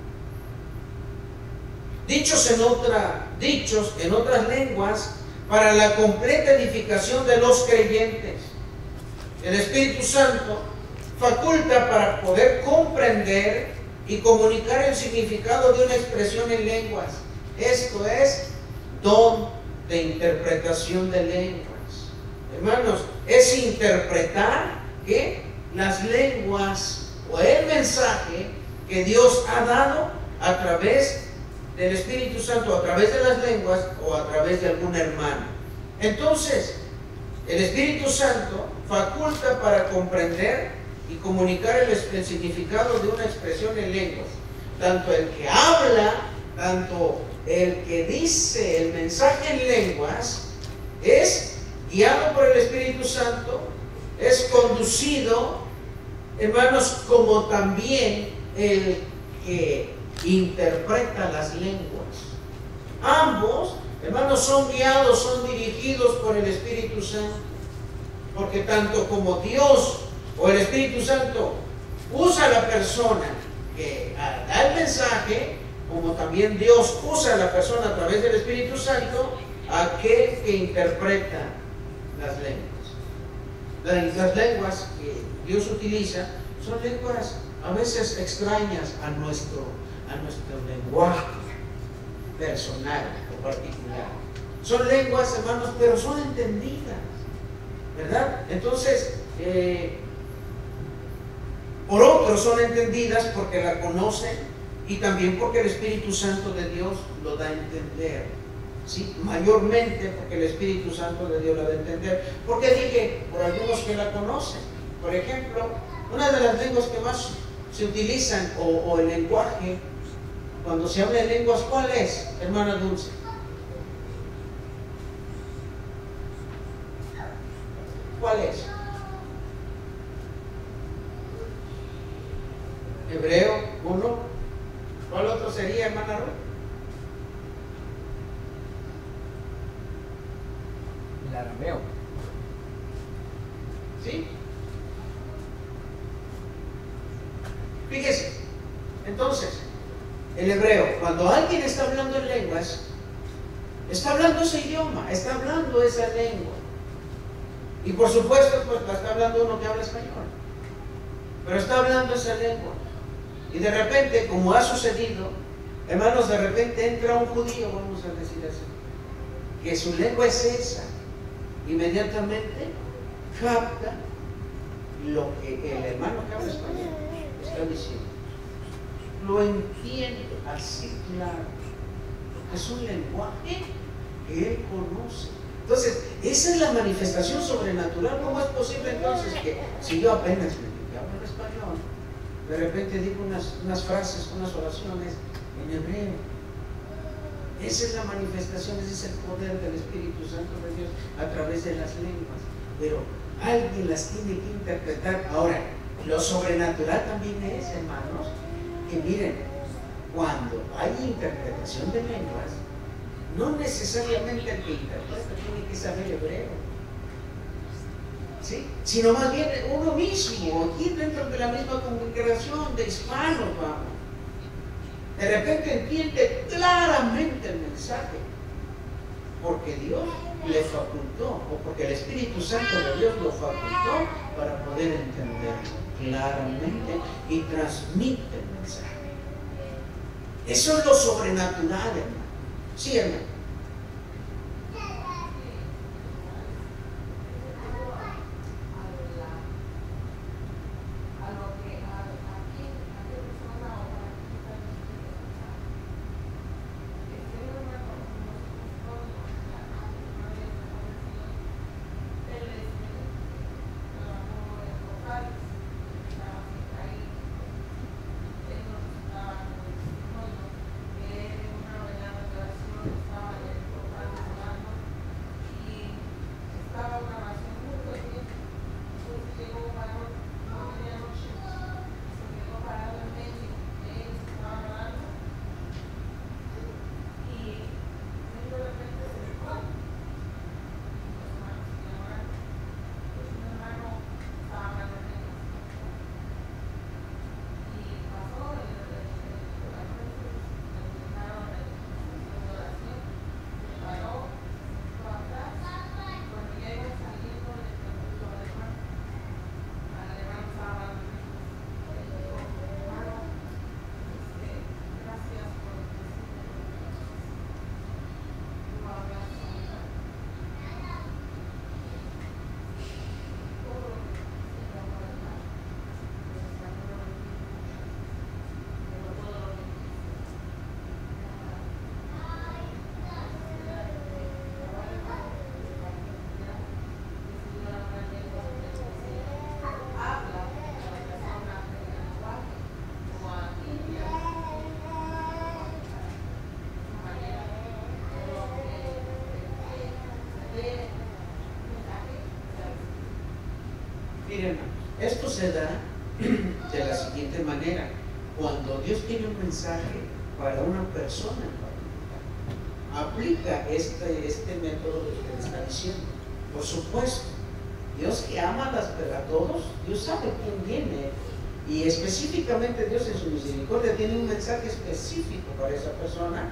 dichos en otras lenguas, para la completa edificación de los creyentes. El Espíritu Santo faculta para poder comprender y comunicar el significado de una expresión en lenguas. Esto es don de interpretación de lenguas. Hermanos, es interpretar ¿qué? Las lenguas o el mensaje que Dios ha dado a través del Espíritu Santo, a través de las lenguas o a través de algún hermano. Entonces, el Espíritu Santo faculta para comprender y comunicar el significado de una expresión en lenguas. Tanto el que habla, tanto el que dice el mensaje en lenguas, es guiado por el Espíritu Santo, es conducido, hermanos, como también el que interpreta las lenguas. Ambos, hermanos, son guiados, son dirigidos por el Espíritu Santo, porque tanto como Dios o el Espíritu Santo usa a la persona que da el mensaje, como también Dios usa a la persona a través del Espíritu Santo, aquel que interpreta las lenguas. Las lenguas que Dios utiliza son lenguas a veces extrañas a nuestro lenguaje personal o particular. Son lenguas, hermanos, pero son entendidas, ¿verdad? Entonces, por otros son entendidas porque la conocen y también porque el Espíritu Santo de Dios lo da a entender. ¿Sí? Mayormente porque el Espíritu Santo de Dios la da a entender. Porque dije, por algunos que la conocen. Por ejemplo, una de las lenguas que más se utilizan, o el lenguaje, cuando se habla de lenguas, ¿cuál es, hermana Dulce? ¿Cuál es? Hebreo, uno. ¿Cuál otro sería, hermana Ruth? El arameo. ¿Sí? Fíjese, entonces, el hebreo, cuando alguien está hablando en lenguas, está hablando ese idioma, está hablando esa lengua. Y por supuesto, pues la está hablando uno que habla español, pero está hablando esa lengua. Y de repente, como ha sucedido, hermanos, de repente entra un judío, vamos a decir así, que su lengua es esa, inmediatamente capta lo que el hermano que habla español está diciendo. Lo entiende así claro. Es un lenguaje que él conoce. Entonces, esa es la manifestación sobrenatural. ¿Cómo es posible entonces que si yo apenas me hablo en español, de repente digo unas frases, unas oraciones en hebreo? Esa es la manifestación, ese es el poder del Espíritu Santo de Dios a través de las lenguas. Pero alguien las tiene que interpretar. Ahora, Lo sobrenatural también es, hermanos, que miren, cuando hay interpretación de lenguas, no necesariamente el que interpreta tiene que saber hebreo, ¿sí? Sino más bien uno mismo, aquí dentro de la misma congregación de hispanos, vamos, de repente entiende claramente el mensaje, porque Dios le facultó, o porque el Espíritu Santo de Dios lo facultó para poder entenderlo claramente y transmite el mensaje. Eso es lo sobrenatural, hermano. Sí, hermano. Miren, esto se da de la siguiente manera. Cuando Dios tiene un mensaje para una persona en particular, aplica este método que le está diciendo. Por supuesto, Dios que ama a todos, Dios sabe quién viene, y específicamente Dios en su misericordia tiene un mensaje específico para esa persona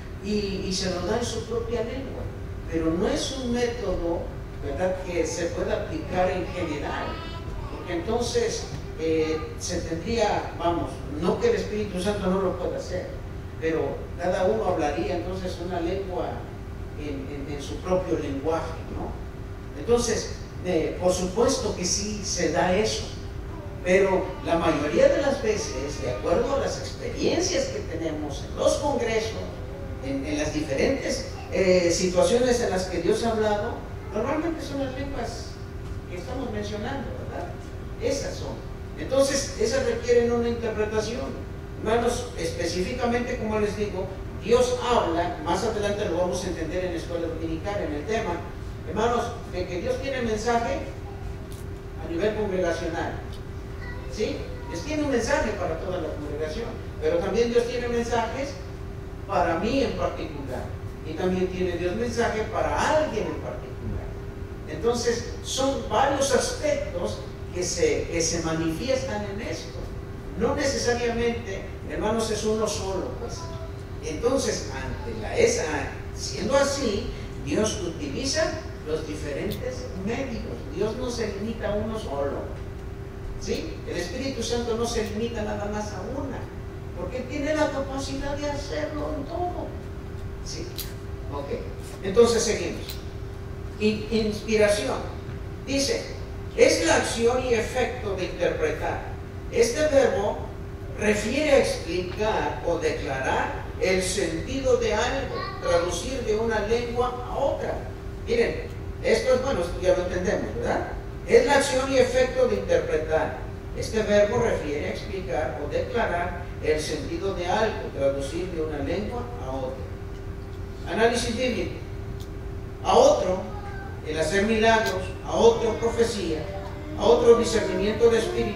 y se lo da en su propia lengua. Pero no es un método, ¿verdad?, que se pueda aplicar en general, porque entonces se tendría, vamos, no que el Espíritu Santo no lo pueda hacer, pero cada uno hablaría entonces una lengua en su propio lenguaje, ¿no? Entonces, por supuesto que sí se da eso, pero la mayoría de las veces, de acuerdo a las experiencias que tenemos en los congresos, en las diferentes situaciones en las que Dios ha hablado, normalmente son las lenguas que estamos mencionando, ¿verdad? Esas son. Entonces, esas requieren una interpretación. Hermanos, específicamente, como les digo, Dios habla, más adelante lo vamos a entender en la escuela dominical, en el tema, hermanos, de que Dios tiene mensaje a nivel congregacional, ¿sí? Dios tiene un mensaje para toda la congregación, pero también Dios tiene mensajes para mí en particular, y también tiene Dios mensaje para alguien en particular. Entonces, son varios aspectos que se manifiestan en esto. No necesariamente, hermanos, es uno solo, pues. Entonces, siendo así, Dios utiliza los diferentes medios. Dios no se limita a uno solo, ¿sí? El Espíritu Santo no se limita nada más a una, porque tiene la capacidad de hacerlo en todo, ¿sí? Ok, entonces seguimos. Inspiración. Dice, es la acción y efecto de interpretar. Este verbo refiere a explicar o declarar el sentido de algo, traducir de una lengua a otra. Miren, esto es bueno, esto ya lo entendemos, ¿verdad? Es la acción y efecto de interpretar. Este verbo refiere a explicar o declarar el sentido de algo, traducir de una lengua a otra. Análisis bíblico. A otro, el hacer milagros, a otro profecía, a otro discernimiento de espíritus,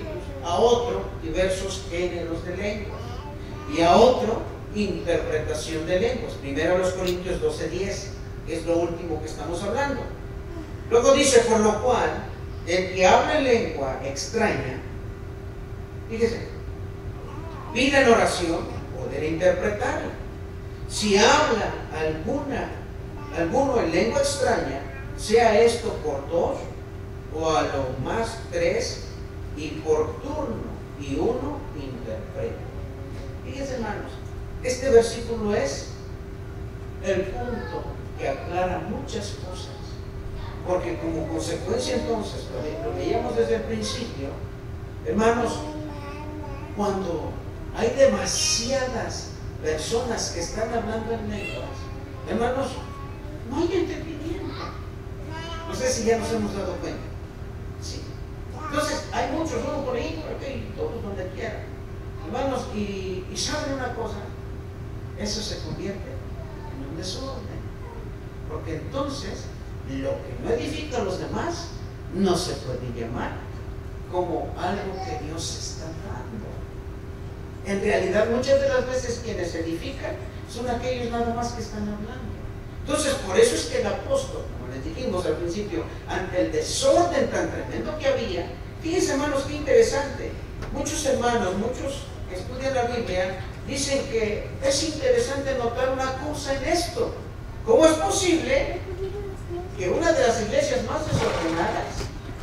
a otro diversos géneros de lenguas y a otro interpretación de lenguas. Primero a los Corintios 12:10, que es lo último que estamos hablando. Luego dice, por lo cual, el que habla en lengua extraña, fíjese, pida en oración poder interpretarla. Si habla alguno en lengua extraña, sea esto por dos o a lo más tres, y por turno, y uno interpreta. Fíjense, hermanos, este versículo es el punto que aclara muchas cosas, porque como consecuencia entonces, lo veíamos desde el principio, hermanos, cuando hay demasiadas personas que están hablando en lenguas, hermanos, no hay entendimiento. No sé si ya nos hemos dado cuenta. Sí. Entonces, hay muchos, uno por ahí, por aquí, todos donde quieran, hermanos, y saben una cosa, eso se convierte en un desorden, porque entonces lo que no edifica a los demás no se puede llamar como algo que Dios está dando. En realidad, muchas de las veces quienes edifican son aquellos nada más que están hablando. Entonces, por eso es que el apóstol, como les dijimos al principio, ante el desorden tan tremendo que había, fíjense, hermanos, qué interesante. Muchos hermanos, muchos que estudian la Biblia, dicen que es interesante notar una cosa en esto. ¿Cómo es posible que una de las iglesias más desordenadas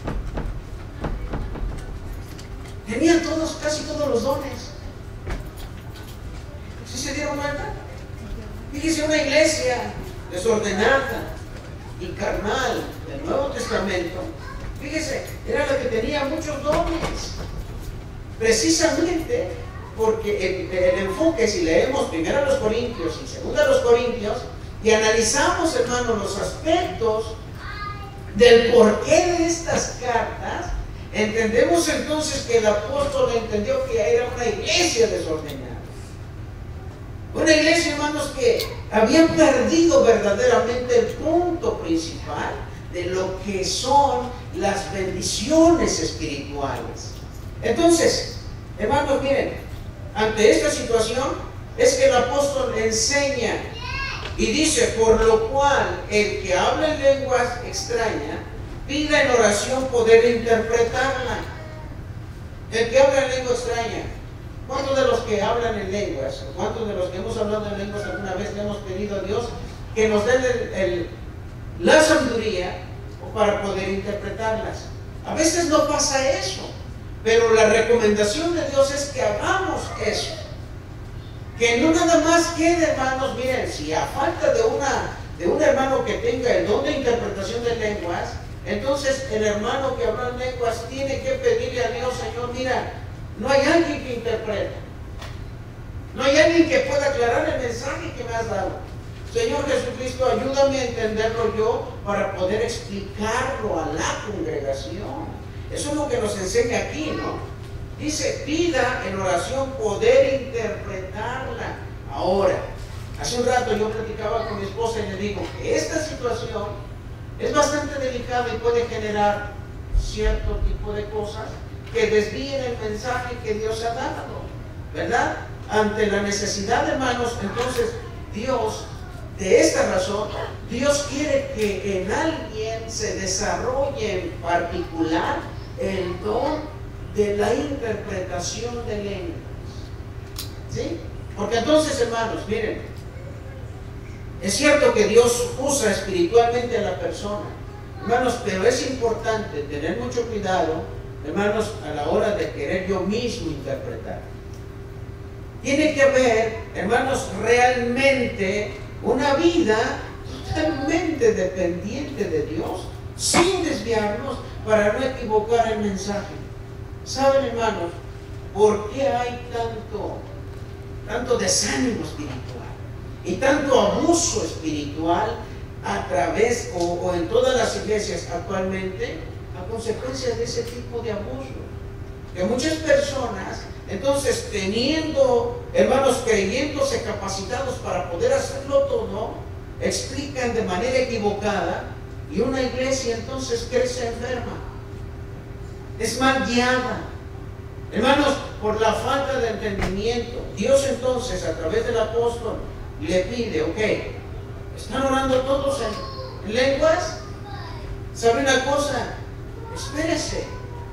tenían casi todos los dones? ¿Sí se dieron cuenta? Fíjese, una iglesia desordenada y carnal del Nuevo Testamento, fíjese, era la que tenía muchos dones, precisamente porque el enfoque, si leemos primero a los Corintios y segundo a los Corintios, y analizamos, hermanos, los aspectos del porqué de estas cartas, entendemos entonces que el apóstol entendió que era una iglesia desordenada. Una iglesia, hermanos, que habían perdido verdaderamente el punto principal de lo que son las bendiciones espirituales. Entonces, hermanos, miren, ante esta situación es que el apóstol enseña y dice, por lo cual el que habla en lenguas extrañas, pida en oración poder interpretarla. El que habla en lengua extraña, ¿cuántos de los que hablan en lenguas, cuántos de los que hemos hablado en lenguas alguna vez le hemos pedido a Dios que nos dé la sabiduría para poder interpretarlas? A veces no pasa eso, pero la recomendación de Dios es que hagamos eso. Que no nada más quede, hermanos, miren, si a falta de un hermano que tenga el don de interpretación de lenguas, entonces el hermano que habla en lenguas tiene que pedirle a Dios, Señor, mira, no hay alguien que interprete, no hay alguien que pueda aclarar el mensaje que me has dado. Señor Jesucristo, ayúdame a entenderlo yo para poder explicarlo a la congregación. Eso es lo que nos enseña aquí, ¿no? Dice, pida en oración poder interpretarla. Ahora, hace un rato yo platicaba con mi esposa y le digo que esta situación es bastante delicada y puede generar cierto tipo de cosas que desvíen el mensaje que Dios ha dado, ¿verdad? Ante la necesidad, hermanos, entonces Dios, de esta razón, Dios quiere que en alguien se desarrolle en particular el don de la interpretación de lenguas. ¿Sí? Porque entonces, hermanos, miren, es cierto que Dios usa espiritualmente a la persona, hermanos, pero es importante tener mucho cuidado, hermanos, a la hora de querer yo mismo interpretar. Tiene que haber, hermanos, realmente una vida totalmente dependiente de Dios, sin desviarnos, para no equivocar el mensaje. ¿Saben, hermanos, por qué hay tanto desánimo espiritual y tanto abuso espiritual a través o en todas las iglesias actualmente a consecuencia de ese tipo de abuso? Que muchas personas, entonces, teniendo, hermanos, creyéndose capacitados para poder hacerlo todo, explican de manera equivocada y una iglesia entonces crece enferma. Es mal guiada. Hermanos, por la falta de entendimiento, Dios entonces a través del apóstol le pide, ok, ¿están orando todos en lenguas? ¿Sabe una cosa? Espérese.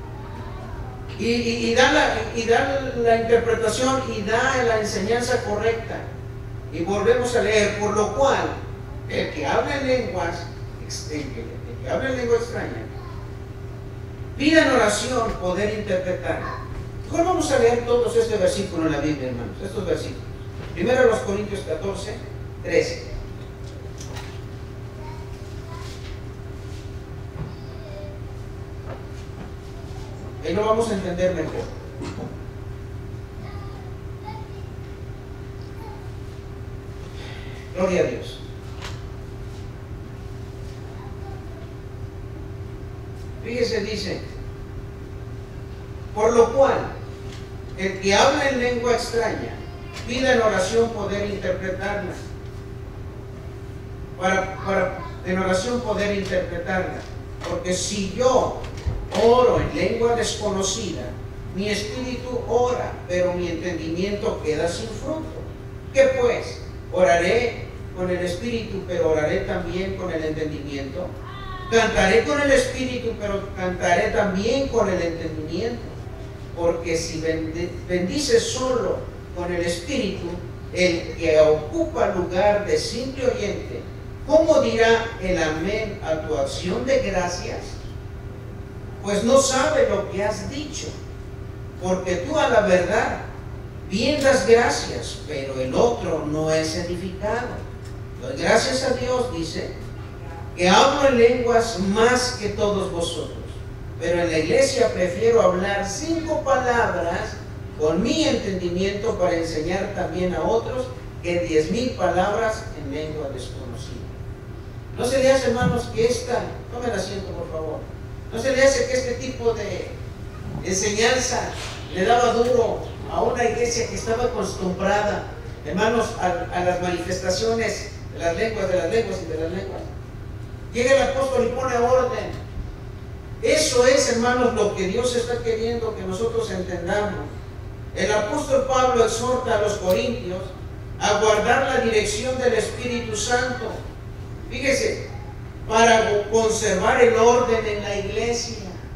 Y da la interpretación y da la enseñanza correcta. Y volvemos a leer, por lo cual, el que habla en lenguas, el que habla en lengua extraña, pida en oración poder interpretarla. Mejor vamos a leer todos este versículo en la Biblia, hermanos, estos versículos. Primero los Corintios 14, 13. Ahí lo vamos a entender mejor. Gloria a Dios. Fíjese, dice, por lo cual, el que habla en lengua extraña, pida en oración poder interpretarla. En oración poder interpretarla. Porque si yo oro en lengua desconocida, mi espíritu ora, pero mi entendimiento queda sin fruto. ¿Qué pues? Oraré con el espíritu, pero oraré también con el entendimiento. Cantaré con el espíritu, pero cantaré también con el entendimiento. Porque si bendices solo con el espíritu, el que ocupa lugar de simple oyente, ¿cómo dirá el amén a tu acción de gracias? Pues no sabe lo que has dicho, porque tú a la verdad bien das gracias, pero el otro no es edificado. Doy gracias a Dios, dice, que hablo en lenguas más que todos vosotros, pero en la iglesia prefiero hablar 5 palabras con mi entendimiento para enseñar también a otros que 10,000 palabras en lengua desconocida. ¿No se le hace, hermanos, que tomen asiento por favor, no se le hace que este tipo de enseñanza le daba duro a una iglesia que estaba acostumbrada, hermanos, a las manifestaciones de las lenguas y de las lenguas? Llega el apóstol y pone orden. Eso es, hermanos, lo que Dios está queriendo que nosotros entendamos. El apóstol Pablo exhorta a los corintios a guardar la dirección del Espíritu Santo. Fíjese, para conservar el orden en la iglesia.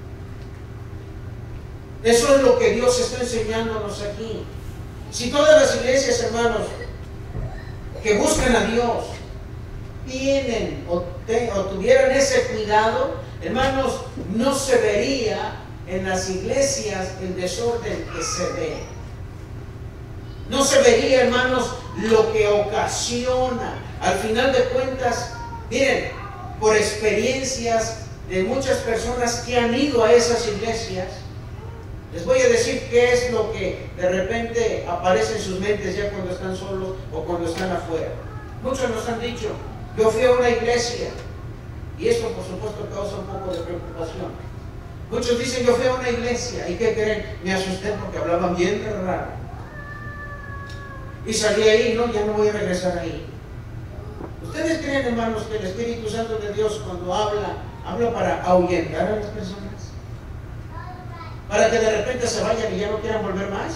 Eso es lo que Dios está enseñándonos aquí. Si todas las iglesias, hermanos, que buscan a Dios, tienen o tuvieran ese cuidado, hermanos, no se vería en las iglesias el desorden que se ve. No se vería, hermanos, lo que ocasiona. Al final de cuentas, miren, por experiencias de muchas personas que han ido a esas iglesias, les voy a decir qué es lo que de repente aparece en sus mentes ya cuando están solos o cuando están afuera. Muchos nos han dicho, yo fui a una iglesia, y esto por supuesto causa un poco de preocupación. Muchos dicen, yo fui a una iglesia, ¿y qué creen? Me asusté porque hablaban bien raro. Y salí ahí, no, ya no voy a regresar ahí. ¿Ustedes creen, hermanos, que el Espíritu Santo de Dios cuando habla para ahuyentar a las personas? ¿Para que de repente se vayan y ya no quieran volver más?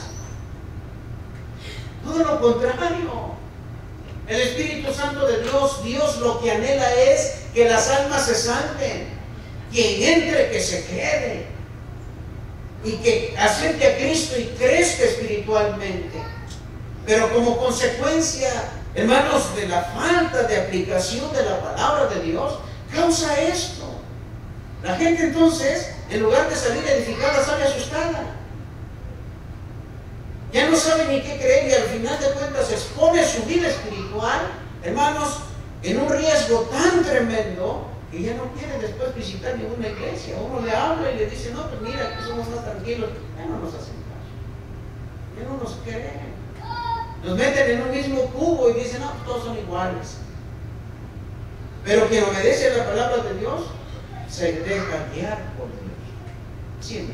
Todo lo contrario. El Espíritu Santo de Dios, Dios lo que anhela es que las almas se salven. Quien entre, que se quede. Y que acerque a Cristo y crezca espiritualmente. Pero como consecuencia, hermanos, de la falta de aplicación de la palabra de Dios, causa esto. La gente entonces, en lugar de salir edificada, sale asustada. Ya no sabe ni qué creer y al final de cuentas expone su vida espiritual, hermanos, en un riesgo tan tremendo que ya no quiere después visitar ninguna iglesia. Uno le habla y le dice, no, pues mira, aquí somos más tranquilos. Ya no nos hacen caso. Ya no nos creen. Nos meten en un mismo cubo y dicen, no, todos son iguales. Pero quien obedece a la palabra de Dios se deja guiar por Dios. Siempre.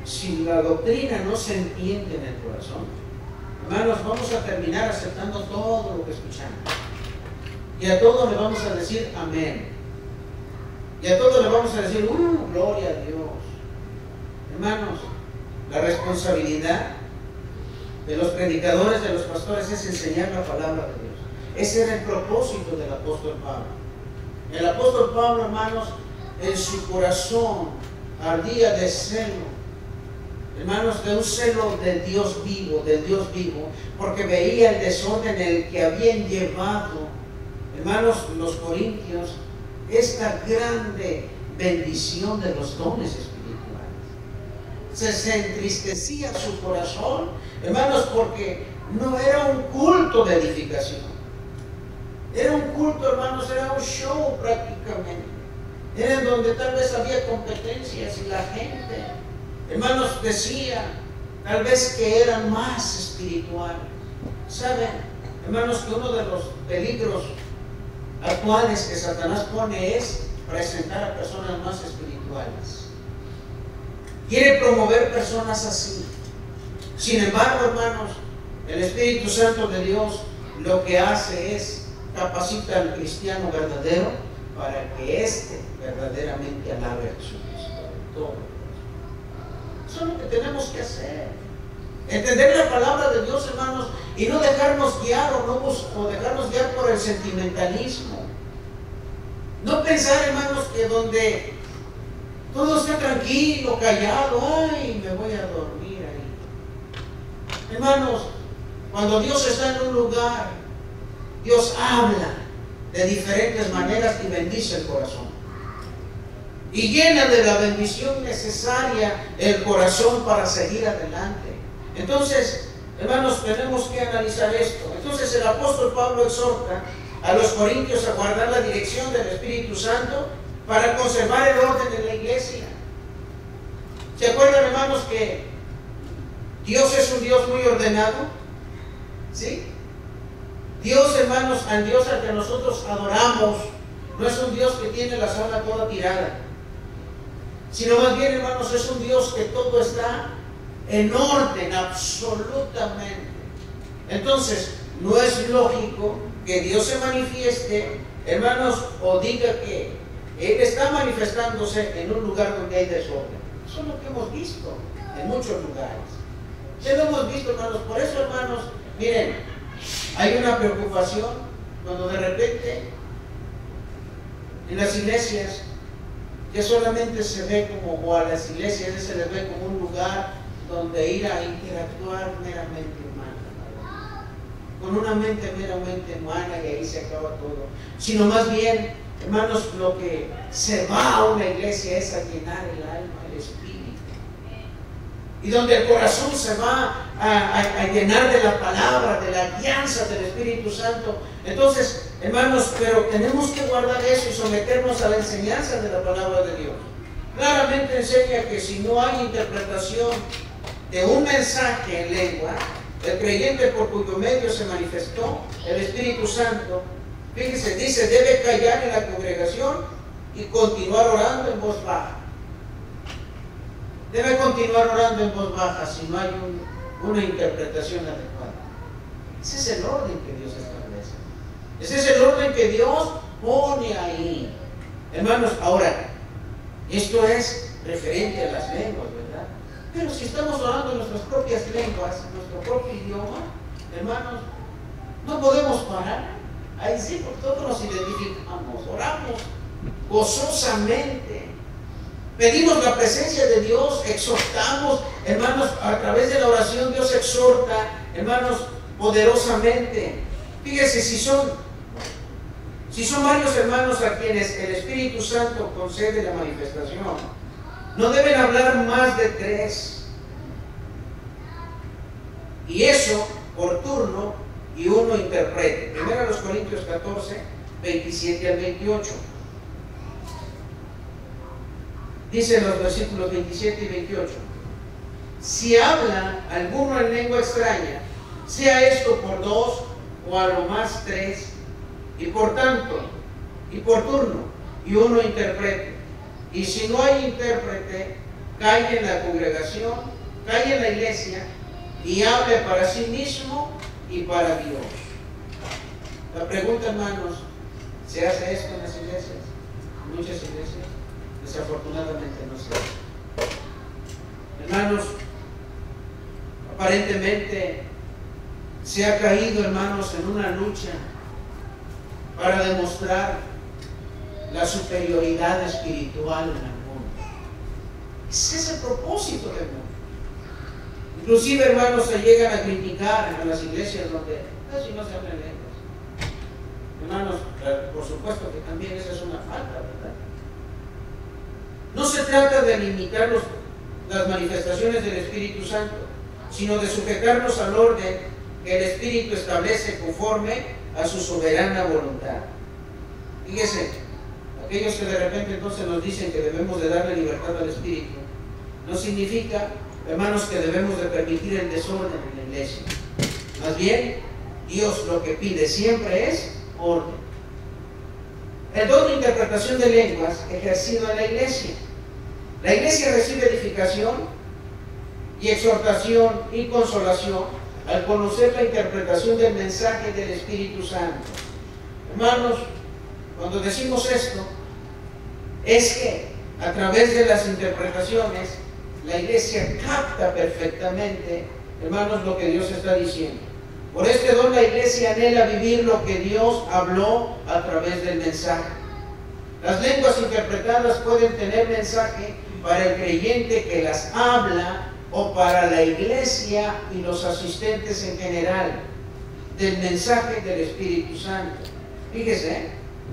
si la doctrina no se entiende en el corazón, hermanos, vamos a terminar aceptando todo lo que escuchamos. Y a todo le vamos a decir amén. Y a todo le vamos a decir, gloria a Dios. Hermanos, la responsabilidad de los predicadores, de los pastores, es enseñar la palabra de Dios. Ese era el propósito del apóstol Pablo. El apóstol Pablo, hermanos, en su corazón ardía de celo, hermanos, de un celo del Dios vivo, porque veía el desorden en el que habían llevado, hermanos, los corintios, esta grande bendición de los dones espirituales. Se entristecía su corazón, hermanos, porque no era un culto de edificación. Era un culto, hermanos, era un show prácticamente. Era donde tal vez había competencias y la gente, hermanos, decía tal vez que eran más espirituales. ¿Saben, hermanos, que uno de los peligros actuales que Satanás pone es presentar a personas más espirituales? Quiere promover personas así. Sin embargo, hermanos, el Espíritu Santo de Dios lo que hace es capacita al cristiano verdadero para que éste verdaderamente alabe a Jesucristo. Todo. Eso es lo que tenemos que hacer. Entender la palabra de Dios, hermanos, y no dejarnos guiar o dejarnos guiar por el sentimentalismo. No pensar, hermanos, que donde todo está tranquilo, callado, ay, me voy a dormir ahí. Hermanos, cuando Dios está en un lugar, Dios habla de diferentes maneras y bendice el corazón. Y llena de la bendición necesaria el corazón para seguir adelante. Entonces, hermanos, tenemos que analizar esto. Entonces el apóstol Pablo exhorta a los corintios a guardar la dirección del Espíritu Santo para conservar el orden en la iglesia. ¿Se acuerdan, hermanos, que Dios es un Dios muy ordenado? ¿Sí? Dios, hermanos, al Dios al que nosotros adoramos, no es un Dios que tiene la sala toda tirada, sino más bien, hermanos, es un Dios que todo está en orden, absolutamente. Entonces, no es lógico que Dios se manifieste, hermanos, o diga que Él está manifestándose en un lugar donde hay desorden. Eso es lo que hemos visto en muchos lugares. Ya lo hemos visto, hermanos. Por eso, hermanos, miren, hay una preocupación cuando de repente en las iglesias ya solamente se ve como, o a las iglesias ya se les ve como un lugar donde ir a interactuar meramente humana, con una mente meramente humana, y ahí se acaba todo. Sino más bien, hermanos, lo que se va a una iglesia es a llenar el alma, el espíritu. Y donde el corazón se va a llenar de la palabra, de la guianza del Espíritu Santo. Entonces, hermanos, pero tenemos que guardar eso y someternos a la enseñanza de la palabra de Dios. Claramente enseña que si no hay interpretación de un mensaje en lengua, el creyente por cuyo medio se manifestó el Espíritu Santo, fíjense, dice, debe callar en la congregación y continuar orando en voz baja. Debe continuar orando en voz baja si no hay una interpretación adecuada. Ese es el orden que Dios establece. Ese es el orden que Dios pone ahí. Hermanos, ahora, esto es referente a las lenguas, ¿verdad? Pero si estamos orando en nuestras propias lenguas, en nuestro propio idioma, hermanos, no podemos parar. Ahí sí, porque todos nos identificamos, oramos gozosamente. Pedimos la presencia de Dios, exhortamos, hermanos, a través de la oración Dios exhorta, hermanos, poderosamente. Fíjense, si son varios hermanos a quienes el Espíritu Santo concede la manifestación, no deben hablar más de 3. Y eso por turno, y uno interprete. Primero los Corintios 14, 27 al 28. Dice los versículos 27 y 28. Si habla alguno en lengua extraña, sea esto por 2 o a lo más 3, y por tanto, y por turno, y uno interprete. Y si no hay intérprete, calle en la congregación, calle en la iglesia y hable para sí mismo y para Dios. La pregunta, hermanos, ¿se hace esto en las iglesias? En muchas iglesias, desafortunadamente no se hace. Hermanos, aparentemente se ha caído, hermanos, en una lucha para demostrar la superioridad espiritual en el mundo. Ese es el propósito del mundo. Inclusive, hermanos, se llegan a criticar a las iglesias donde casi no se hablan lenguas. Hermanos, por supuesto que también esa es una falta, ¿verdad? No se trata de limitar las manifestaciones del Espíritu Santo, sino de sujetarnos al orden que el Espíritu establece conforme a su soberana voluntad. Fíjese, aquellos que de repente entonces nos dicen que debemos de darle libertad al Espíritu, no significa, hermanos, que debemos de permitir el desorden en la iglesia. Más bien, Dios lo que pide siempre es orden. El don de interpretación de lenguas ejercido en la iglesia. La iglesia recibe edificación y exhortación y consolación al conocer la interpretación del mensaje del Espíritu Santo. Hermanos, cuando decimos esto, es que a través de las interpretaciones la iglesia capta perfectamente, hermanos, lo que Dios está diciendo. Por este don la iglesia anhela vivir lo que Dios habló a través del mensaje. Las lenguas interpretadas pueden tener mensaje para el creyente que las habla o para la iglesia y los asistentes en general del mensaje del Espíritu Santo. Fíjese,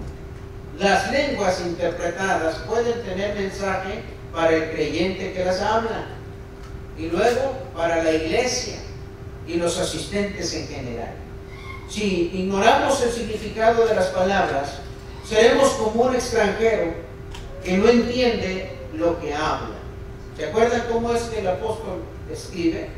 las lenguas interpretadas pueden tener mensaje para el creyente que las habla y luego para la iglesia y los asistentes en general. Si ignoramos el significado de las palabras, seremos como un extranjero que no entiende lo que habla. ¿Se acuerdan cómo es que el apóstol escribe?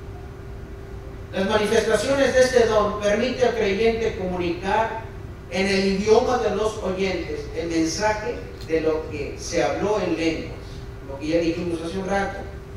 Las manifestaciones de este don permiten al creyente comunicar en el idioma de los oyentes el mensaje de lo que se habló en lenguas, lo que ya dijimos hace un rato.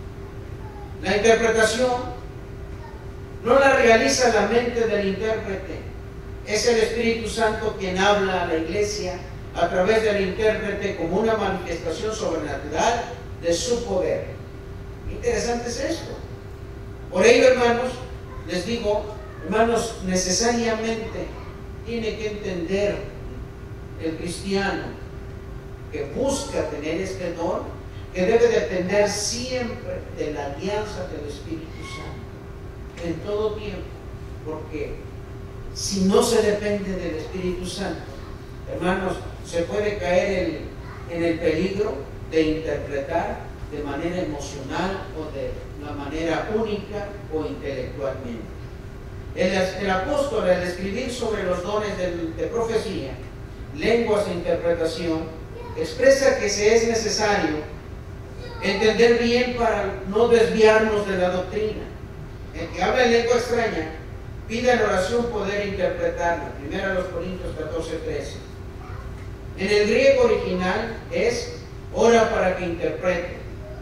La interpretación no la realiza la mente del intérprete, es el Espíritu Santo quien habla a la iglesia a través del intérprete como una manifestación sobrenatural de su poder. Qué interesante es esto. Por ello, hermanos, les digo, hermanos, necesariamente tiene que entender el cristiano que busca tener este don, que debe depender siempre de la alianza del Espíritu Santo, en todo tiempo, porque si no se depende del Espíritu Santo, hermanos, se puede caer en el peligro de interpretar de manera emocional o de la manera única o intelectualmente. El apóstol, al escribir sobre los dones de profecía, lenguas e interpretación, expresa que se es necesario entender bien para no desviarnos de la doctrina. El que habla en lengua extraña pide en oración poder interpretarla. 1 Corintios 14:13. En el griego original es ora para que interprete.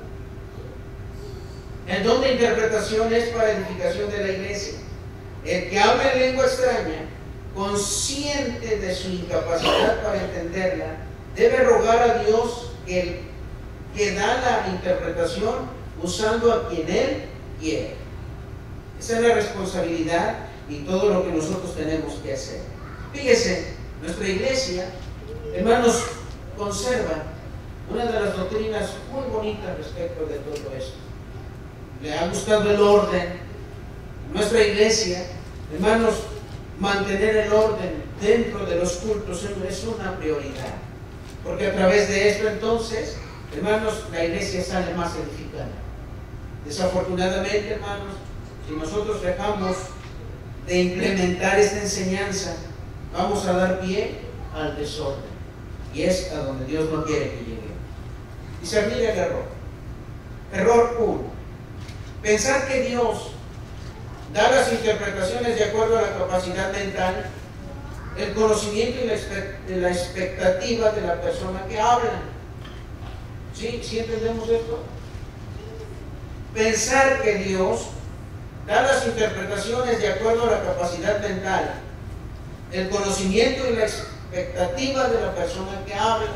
El don de interpretación es para edificación de la iglesia. El que habla en lengua extraña, consciente de su incapacidad para entenderla, debe rogar a Dios que da la interpretación usando a quien Él quiere. Esa es la responsabilidad y todo lo que nosotros tenemos que hacer. Fíjese, nuestra iglesia, hermanos, conserva una de las doctrinas muy bonitas respecto de todo esto. Le ha gustado el orden. Nuestra iglesia, hermanos, mantener el orden dentro de los cultos es una prioridad, porque a través de esto entonces, hermanos, la iglesia sale más edificada. Desafortunadamente, hermanos, si nosotros dejamos de implementar esta enseñanza, vamos a dar pie al desorden, y es a donde Dios no quiere que lleguemos. Y se mira el error. Error 1. Pensar que Dios da las interpretaciones de acuerdo a la capacidad mental, el conocimiento y la expectativa de la persona que habla. ¿Sí entendemos esto? pensar que Dios da las interpretaciones de acuerdo a la capacidad mental, el conocimiento y la expectativa de la persona que habla.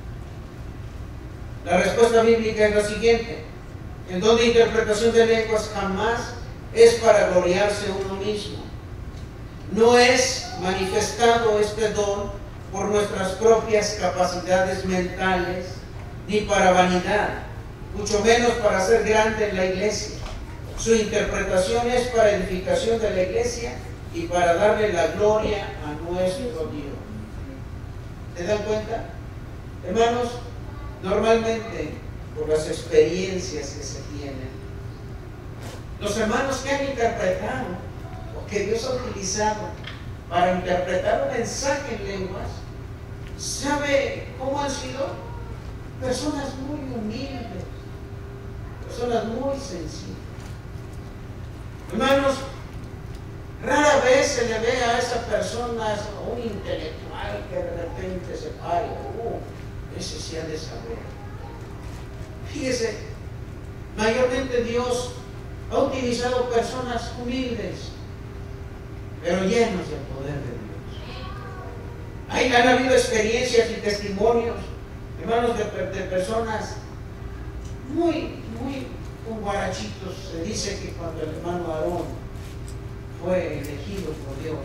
La respuesta bíblica es la siguiente: el don de interpretación de lenguas jamás es para gloriarse uno mismo. No es manifestado este don por nuestras propias capacidades mentales, ni para vanidad, mucho menos para ser grande en la iglesia. Su interpretación es para edificación de la iglesia y para darle la gloria a nuestro Dios. ¿Se dan cuenta? Hermanos, normalmente, por las experiencias que se tienen, los hermanos que han interpretado o que Dios ha utilizado para interpretar un mensaje en lenguas, ¿sabe cómo han sido? Personas muy humildes, personas muy sencillas. Hermanos, rara vez se le ve a esa persona, a un intelectual que de repente se pare, ese sí ha de saber. Fíjese, mayormente Dios ha utilizado personas humildes, pero llenos del poder de Dios. Ahí han habido experiencias y testimonios, hermanos, de personas muy con guarachitos. Se dice que cuando el hermano Aarón fue elegido por Dios,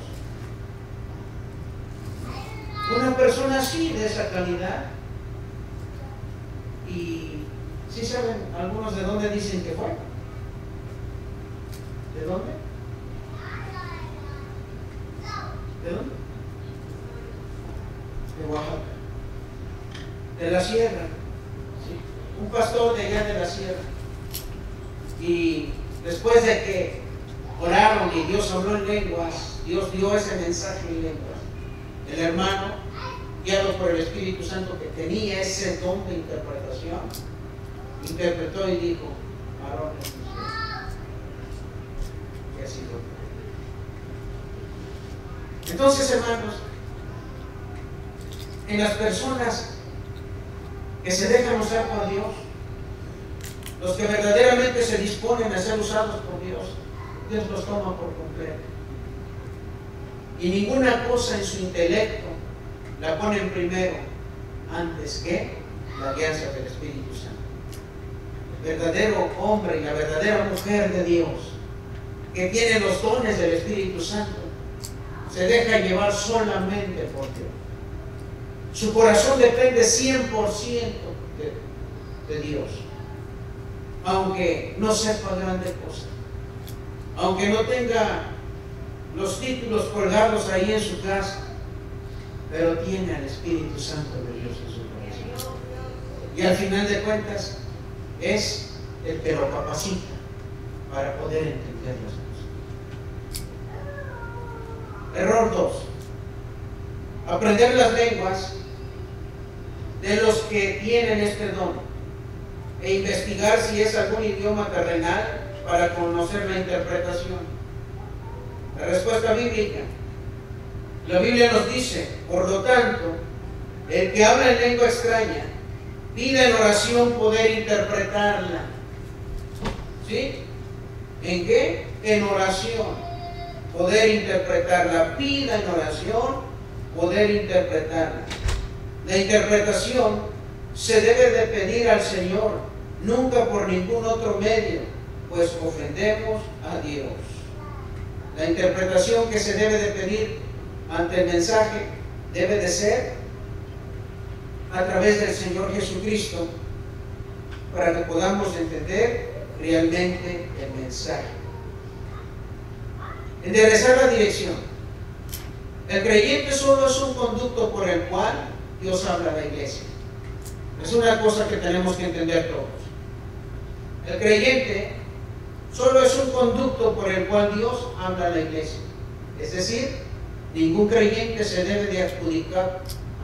una persona así, de esa calidad, y ¿sí saben algunos de dónde dicen que fue? ¿De dónde? ¿De dónde? De Oaxaca, de la sierra, ¿sí? Un pastor de allá de la sierra. Y después de que oraron y Dios habló en lenguas, Dios dio ese mensaje en lenguas, el hermano, guiado por el Espíritu Santo, que tenía ese don de interpretación, interpretó y dijo: Aarón es mi siervo. Y así fue. Entonces, hermanos, en las personas que se dejan usar por Dios, los que verdaderamente se disponen a ser usados por Dios, Dios los toma por completo. Y ninguna cosa en su intelecto la ponen primero antes que la guianza del Espíritu Santo. El verdadero hombre y la verdadera mujer de Dios, que tiene los dones del Espíritu Santo, se deja llevar solamente por Dios. Su corazón depende 100% de Dios. Aunque no sepa grandes cosas, aunque no tenga los títulos colgados ahí en su casa, pero tiene al Espíritu Santo de Dios en su corazón. Y al final de cuentas, es el que lo capacita para poder entender las cosas. Error 2: aprender las lenguas de los que tienen este don e investigar si es algún idioma terrenal para conocer la interpretación. La respuesta bíblica: la Biblia nos dice: por lo tanto, el que habla en lengua extraña, pida en oración poder interpretarla. ¿Sí? ¿En qué? En oración, poder interpretarla. Pida en oración poder interpretarla. La interpretación se debe de pedir al Señor, nunca por ningún otro medio, pues ofendemos a Dios. La interpretación que se debe de pedir ante el mensaje debe de ser a través del Señor Jesucristo, para que podamos entender realmente el mensaje. Enderezar la dirección. El creyente solo es un conducto por el cual Dios habla a la iglesia. Es una cosa que tenemos que entender todos. El creyente solo es un conducto por el cual Dios habla a la iglesia. Es decir, ningún creyente se debe de adjudicar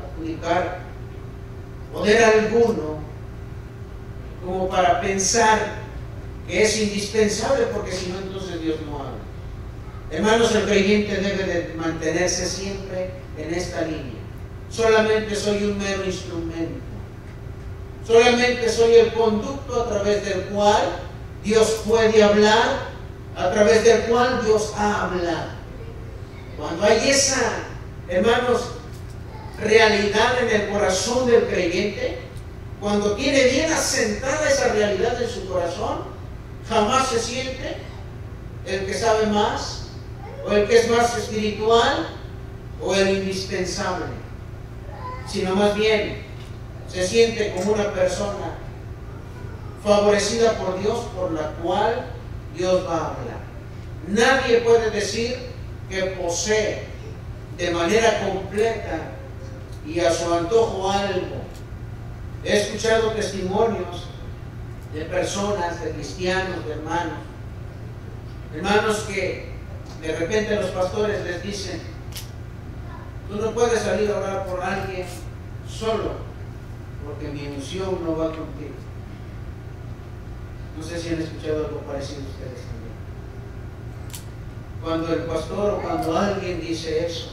poder alguno como para pensar que es indispensable, porque si no, entonces Dios no habla. Hermanos, el creyente debe de mantenerse siempre en esta línea. Solamente soy un mero instrumento. Solamente soy el conducto a través del cual Dios puede hablar, a través del cual Dios habla. Cuando hay esa, hermanos, realidad en el corazón del creyente, cuando tiene bien asentada esa realidad en su corazón, jamás se siente el que sabe más, o el que es más espiritual, o el indispensable, sino más bien se siente como una persona favorecida por Dios, por la cual Dios va a hablar. Nadie puede decir que posee de manera completa y a su antojo algo. He escuchado testimonios de personas, de cristianos, de hermanos que de repente los pastores les dicen: tú no puedes salir a orar por alguien solo, porque mi unción no va contigo. No sé si han escuchado algo parecido ustedes también. Cuando el pastor o cuando alguien dice eso,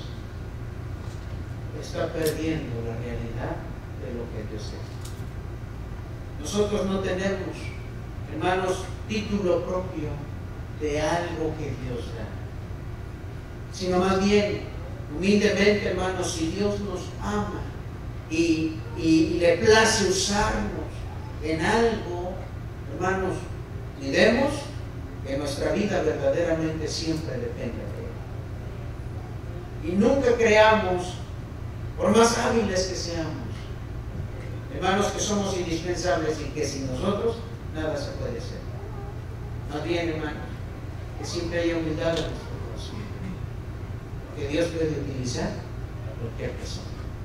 está perdiendo la realidad de lo que Dios es. Nosotros no tenemos, hermanos, título propio de algo que Dios da, sino más bien, humildemente, hermanos, si Dios nos ama y le place usarnos en algo, hermanos, miremos que nuestra vida verdaderamente siempre depende de Él. Y nunca creamos, por más hábiles que seamos, hermanos, que somos indispensables y que sin nosotros nada se puede hacer. Más bien, hermanos, que siempre haya humildad en nuestro corazón, que Dios puede utilizar a cualquier persona.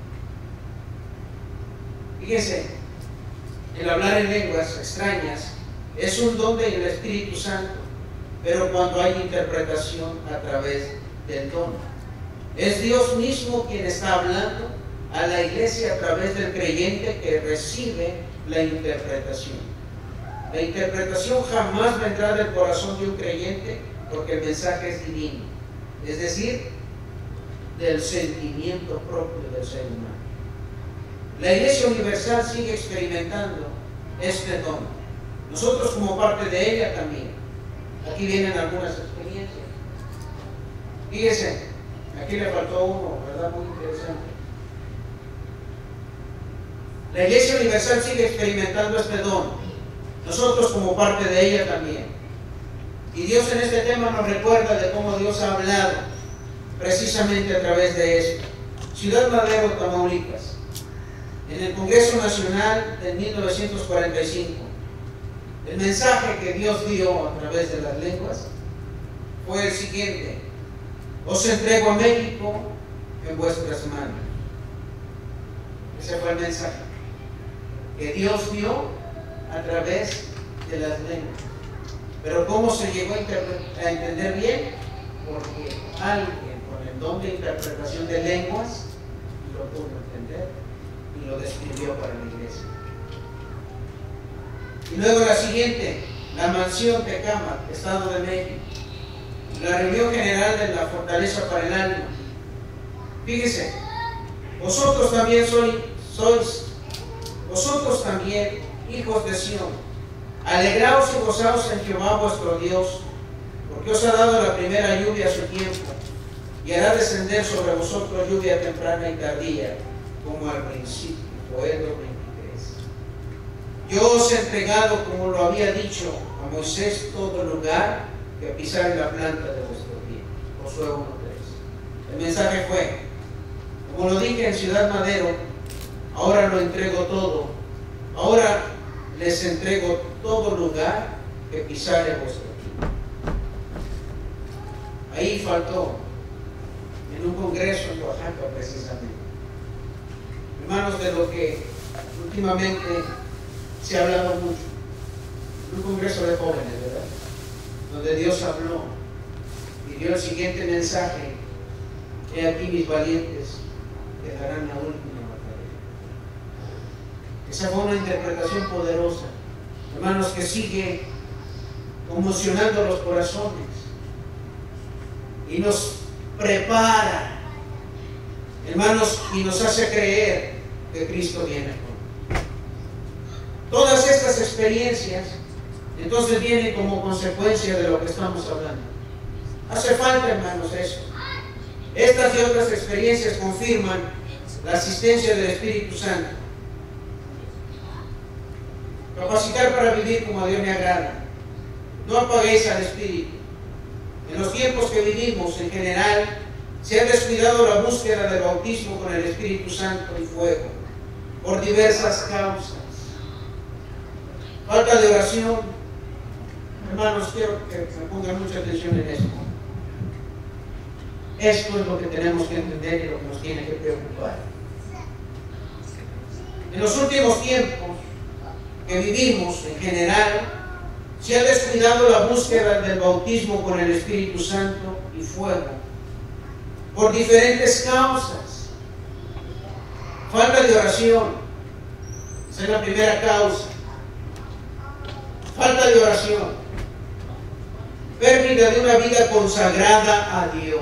Fíjense, el hablar en lenguas extrañas es un don del Espíritu Santo, pero cuando hay interpretación a través del don. Es Dios mismo quien está hablando a la iglesia a través del creyente que recibe la interpretación. La interpretación jamás vendrá del corazón de un creyente, porque el mensaje es divino, es decir, del sentimiento propio del ser humano. La Iglesia Universal sigue experimentando este don. Nosotros como parte de ella también. Aquí vienen algunas experiencias. Fíjense, aquí le faltó uno, ¿verdad? Muy interesante. La Iglesia Universal sigue experimentando este don. Nosotros como parte de ella también. Y Dios en este tema nos recuerda de cómo Dios ha hablado precisamente a través de esto. Ciudad Madero, Tamaulipas. En el Congreso Nacional de 1945, el mensaje que Dios dio a través de las lenguas fue el siguiente: os entrego a México en vuestras manos. Ese fue el mensaje que Dios dio a través de las lenguas. Pero ¿cómo se llegó a entender bien? Porque alguien con el don de interpretación de lenguas lo pudo entender y lo describió para la iglesia. Y luego la siguiente, la mansión Tecámac, Estado de México, la reunión general de la Fortaleza para el Alma. Fíjese, vosotros también vosotros también, hijos de Sión, alegraos y gozaos en Jehová vuestro Dios, porque os ha dado la primera lluvia a su tiempo, y hará descender sobre vosotros lluvia temprana y tardía, como al principio. Joel 2:23. Yo os he entregado, como lo había dicho a Moisés, todo lugar que pisare la planta de vuestros pies. Josué 1:3. El mensaje fue: como lo dije en Ciudad Madero, ahora lo entrego todo. Ahora les entrego todo lugar que pisare vuestro pie. Ahí faltó, en un congreso en Oaxaca precisamente. Hermanos, de lo que últimamente se ha hablado mucho, en un congreso de jóvenes, ¿verdad? Donde Dios habló y dio el siguiente mensaje: he aquí mis valientes dejarán la última batalla. Esa fue una interpretación poderosa, hermanos, que sigue conmocionando los corazones y nos prepara, hermanos, y nos hace creer que Cristo viene. Todas estas experiencias Entonces viene como consecuencia de lo que estamos hablando. Hace falta, hermanos, eso. Estas y otras experiencias confirman la asistencia del Espíritu Santo. Capacitar para vivir como a Dios le agrada. No apaguéis al Espíritu. En los tiempos que vivimos, en general, se ha descuidado la búsqueda del bautismo con el Espíritu Santo y fuego, por diversas causas. Falta de oración. Hermanos, quiero que me pongan mucha atención en esto. Esto es lo que tenemos que entender y lo que nos tiene que preocupar. En los últimos tiempos que vivimos, en general, se ha descuidado la búsqueda del bautismo con el Espíritu Santo y fuego, por diferentes causas. Falta de oración, esa es la primera causa. Falta de oración. Pérdida de una vida consagrada a Dios.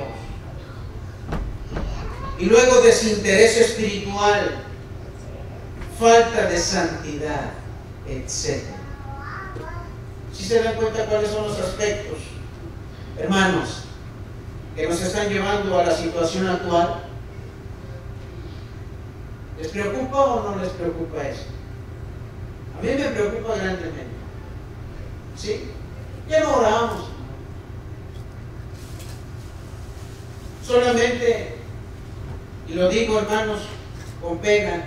Y luego desinterés espiritual, falta de santidad, etc. ¿Sí se dan cuenta cuáles son los aspectos, hermanos, que nos están llevando a la situación actual? ¿Les preocupa o no les preocupa eso? A mí me preocupa grandemente. ¿Sí? Ya no oramos. Solamente, y lo digo, hermanos, con pena,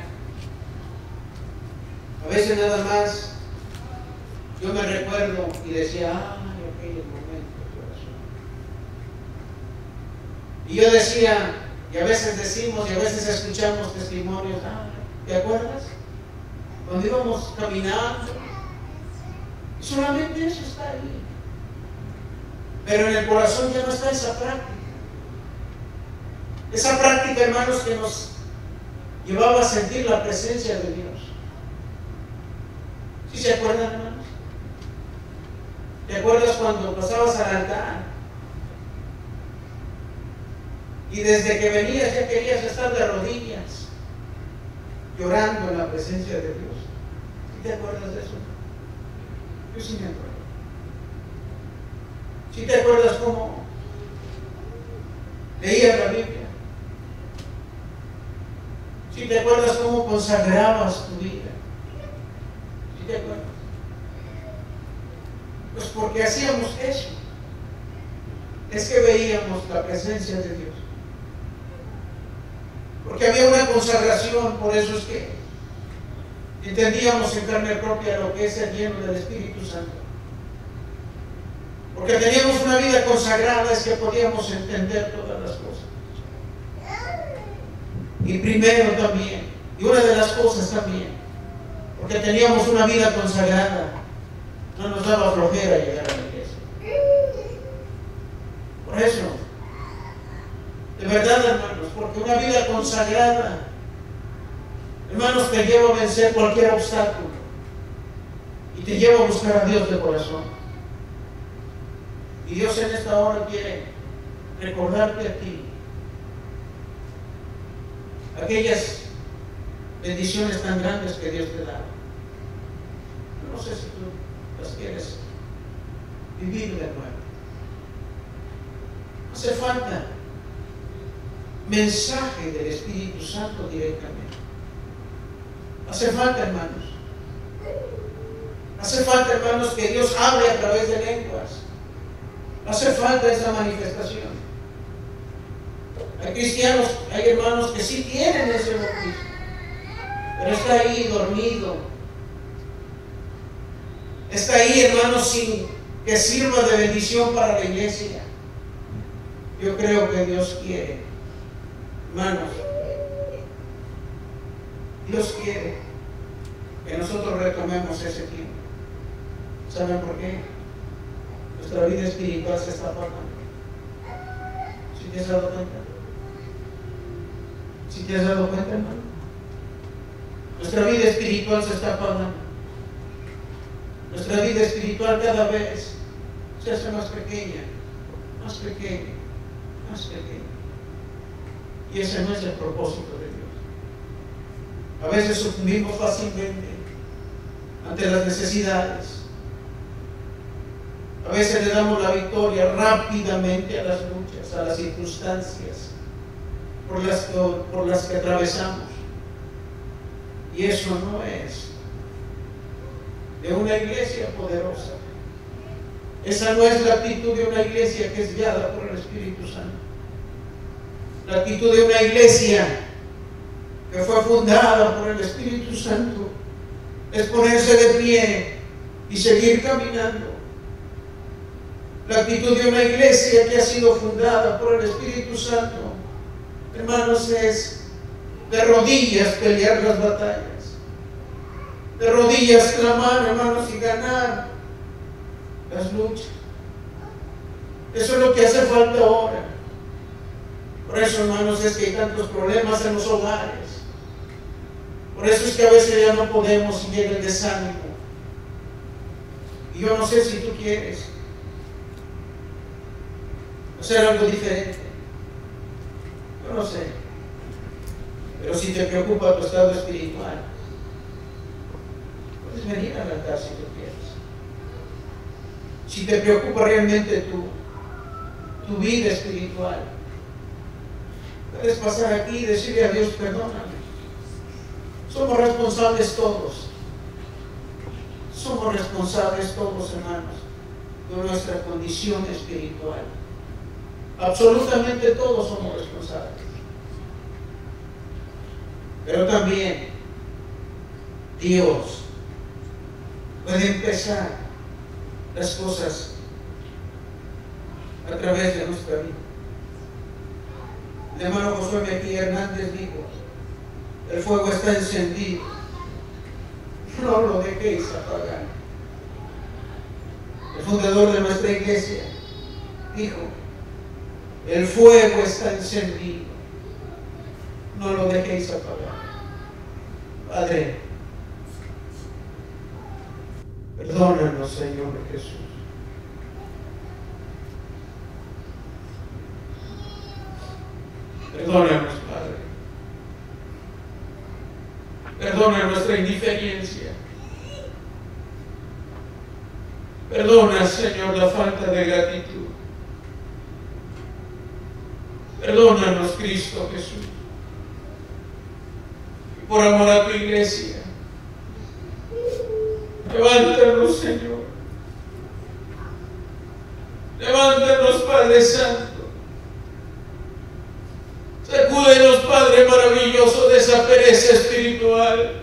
a veces nada más yo me recuerdo y decía, ay, aquellos momentos, corazón. Y yo decía, y a veces decimos, y a veces escuchamos testimonios, ¿te acuerdas? Cuando íbamos caminando, solamente eso está ahí. Pero en el corazón ya no está esa práctica. Esa práctica, hermanos, que nos llevaba a sentir la presencia de Dios. ¿Sí se acuerdan, hermanos? ¿Te acuerdas cuando pasabas al altar? Y desde que venías ya querías estar de rodillas, llorando en la presencia de Dios. ¿Sí te acuerdas de eso? Yo sí me acuerdo. ¿Sí te acuerdas cómo leías la Biblia? ¿Sí te acuerdas cómo consagrabas tu vida? ¿Sí te acuerdas? Pues porque hacíamos eso. Es que veíamos la presencia de Dios. Porque había una consagración, por eso es que entendíamos en carne propia lo que es el lleno del Espíritu Santo. Porque teníamos una vida consagrada, es que podíamos entender todas las cosas. Y primero también, y una de las cosas también, porque teníamos una vida consagrada, no nos daba flojera llegar a la iglesia. Por eso, de verdad, hermanos, porque una vida consagrada, hermanos, te lleva a vencer cualquier obstáculo y te lleva a buscar a Dios de corazón. Y Dios en esta hora quiere recordarte a ti aquellas bendiciones tan grandes que Dios te da. No sé si tú las quieres vivir de nuevo. Hace falta mensaje del Espíritu Santo directamente. Hace falta, hermanos. Hace falta, hermanos, que Dios hable a través de lenguas. Hace falta esa manifestación. Hay cristianos, hay hermanos que sí tienen ese bautismo, pero está ahí dormido. Está ahí, hermanos, sin que sirva de bendición para la iglesia. Yo creo que Dios quiere, hermanos, Dios quiere que nosotros retomemos ese tiempo. ¿Saben por qué? Nuestra vida espiritual se está apagando. ¿Sí te has dado cuenta? ¿Sí te has dado cuenta, hermano? Nuestra vida espiritual se está apagando. Nuestra vida espiritual cada vez se hace más pequeña, más pequeña, más pequeña. Y ese no es el propósito de Dios. A veces sucumbimos fácilmente ante las necesidades. A veces le damos la victoria rápidamente a las luchas, a las circunstancias por las que atravesamos. Y eso no es de una iglesia poderosa. Esa no es la actitud de una iglesia que es guiada por el Espíritu Santo. La actitud de una iglesia que fue fundada por el Espíritu Santo es ponerse de pie y seguir caminando. La actitud de una iglesia que ha sido fundada por el Espíritu Santo, hermanos, es de rodillas pelear las batallas, de rodillas clamar, hermanos, y ganar las luchas. Eso es lo que hace falta ahora. Por eso, hermanos, es que hay tantos problemas en los hogares. Por eso es que a veces ya no podemos y llega el desánimo. Y yo no sé si tú quieres hacer algo diferente. Yo no sé. Pero si te preocupa tu estado espiritual, puedes venir al altar si tú quieres. Si te preocupa realmente tu vida espiritual, puedes pasar aquí y decirle a Dios, perdóname. Somos responsables todos. Somos responsables todos, hermanos, de nuestra condición espiritual. Absolutamente todos somos responsables. Pero también Dios puede empezar las cosas a través de nuestra vida. El hermano Josué Mejía Hernández dijo: el fuego está encendido, no lo dejéis apagar. El fundador de nuestra iglesia dijo: el fuego está encendido, no lo dejéis apagar. Padre, perdónanos, Señor Jesús. Perdónanos, Padre. Perdona nuestra indiferencia. Perdona, Señor, la falta de gratitud. Perdónanos, Cristo Jesús. Y por amor a tu iglesia, levántanos, Señor. Levántanos, Padre Santo. Sacúdenos, Padre maravilloso, de esa pereza espiritual.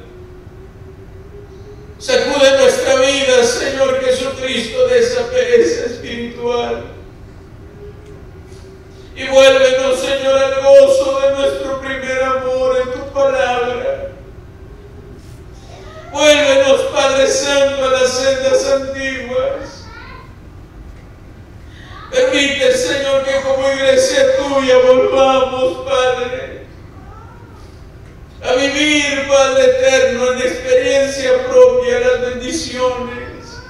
Sacude nuestra vida, Señor Jesucristo, de esa pereza espiritual. Y vuélvenos, Señor, al gozo de nuestro primer amor en tu palabra. Vuélvenos, Padre Santo, a las sendas antiguas. Permite, Señor, que como iglesia tuya volvamos, Padre, a vivir, Padre eterno, en experiencia propia las bendiciones.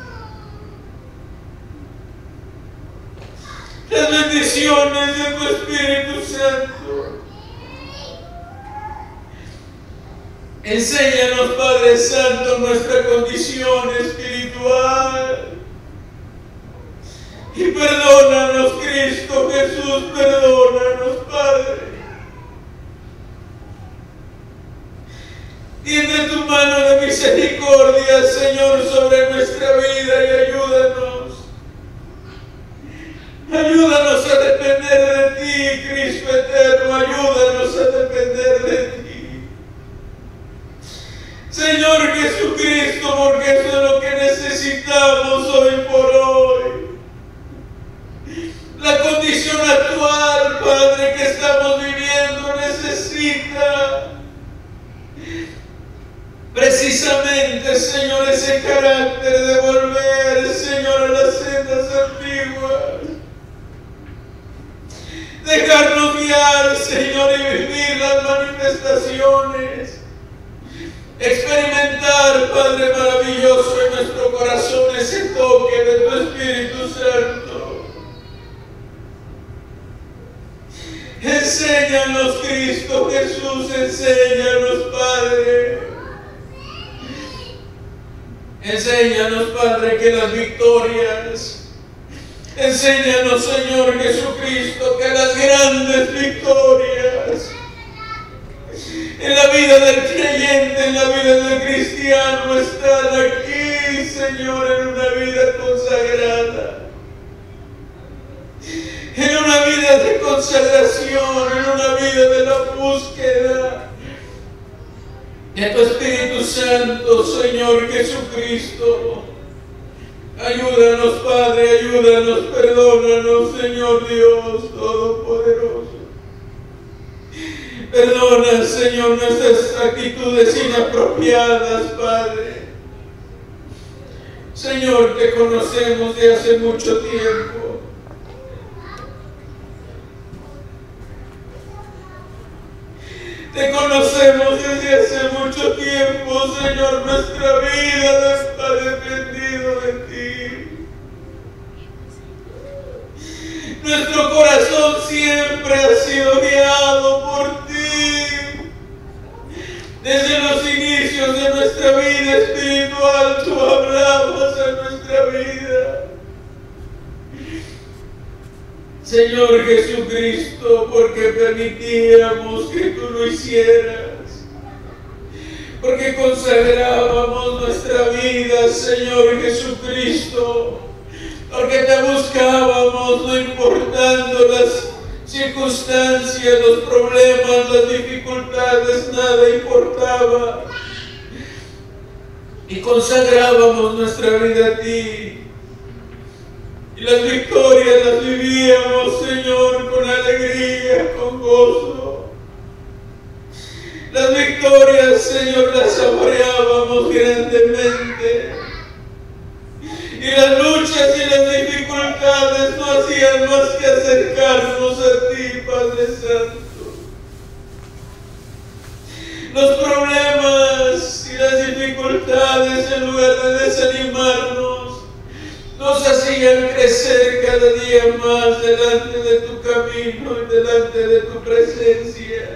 Las bendiciones de tu Espíritu Santo. Enséñanos, Padre Santo, nuestra condición espiritual. Y perdónanos, Cristo Jesús, perdónanos, Padre. Tiende tu mano de misericordia, Señor, sobre nuestra vida y ayúdanos. Ayúdanos a depender de ti, Cristo eterno, ayúdanos a depender de ti. Señor Jesucristo, porque eso es lo que necesitamos hoy por hoy. La condición actual, Padre, que estamos viviendo necesita precisamente, Señor, ese carácter de volver, Señor, a las sendas antiguas. Dejarnos guiar, Señor, y vivir las manifestaciones. Experimentar, Padre maravilloso, en nuestro corazón ese toque de tu Espíritu Santo. Enséñanos, Cristo Jesús, enséñanos, Padre. Enséñanos, Padre, que las victorias Enséñanos, Señor Jesucristo, que las grandes victorias en la vida del creyente, en la vida del cristiano, están aquí, Señor, en una vida consagrada, en una vida de consagración, en una vida de la búsqueda de tu Espíritu Santo, Señor Jesucristo. Ayúdanos, Padre, ayúdanos, perdónanos, Señor Dios Todopoderoso. Perdona, Señor, nuestras actitudes inapropiadas, Padre. Señor, te conocemos de hace mucho tiempo. Te conocemos desde hace mucho tiempo, Señor. Nuestra vida está dependido de ti. Nuestro corazón siempre ha sido guiado por ti. Desde los inicios de nuestra vida espiritual, tú hablabas a nuestra vida. Señor Jesucristo, porque permitíamos que tú lo hicieras, porque consagrábamos nuestra vida, Señor Jesucristo, porque te buscábamos, no importando las circunstancias, los problemas, las dificultades, nada importaba, y consagrábamos nuestra vida a ti. Y las victorias las vivíamos, Señor, con alegría, con gozo. Las victorias, Señor, las saboreábamos grandemente. Y las luchas y las dificultades no hacían más que acercarnos a ti, Padre Santo. Los problemas y las dificultades, en lugar de desanimarnos, nos hacían crecer cada día más delante de tu camino y delante de tu presencia.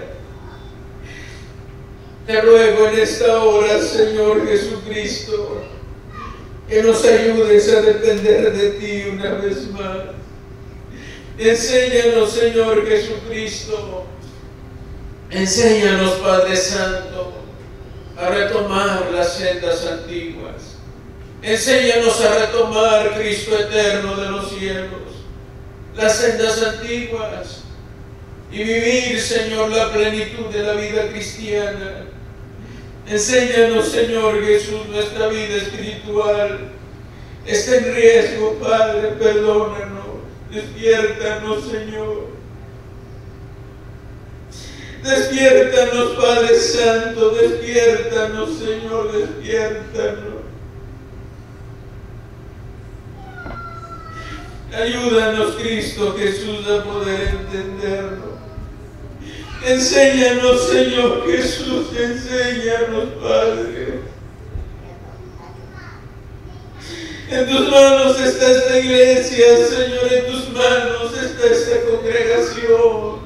Te ruego en esta hora, Señor Jesucristo, que nos ayudes a depender de ti una vez más. Enséñanos, Señor Jesucristo, enséñanos, Padre Santo, a retomar las sendas antiguas. Enséñanos a retomar, Cristo eterno de los cielos, las sendas antiguas y vivir, Señor, la plenitud de la vida cristiana. Enséñanos, Señor Jesús, nuestra vida espiritual está en riesgo, Padre, perdónanos, despiértanos, Señor. Despiértanos, Padre Santo, despiértanos, Señor, despiértanos. Ayúdanos, Cristo Jesús, a poder entenderlo. Enséñanos, Señor Jesús, enséñanos, Padre. En tus manos está esta iglesia, Señor, en tus manos está esta congregación.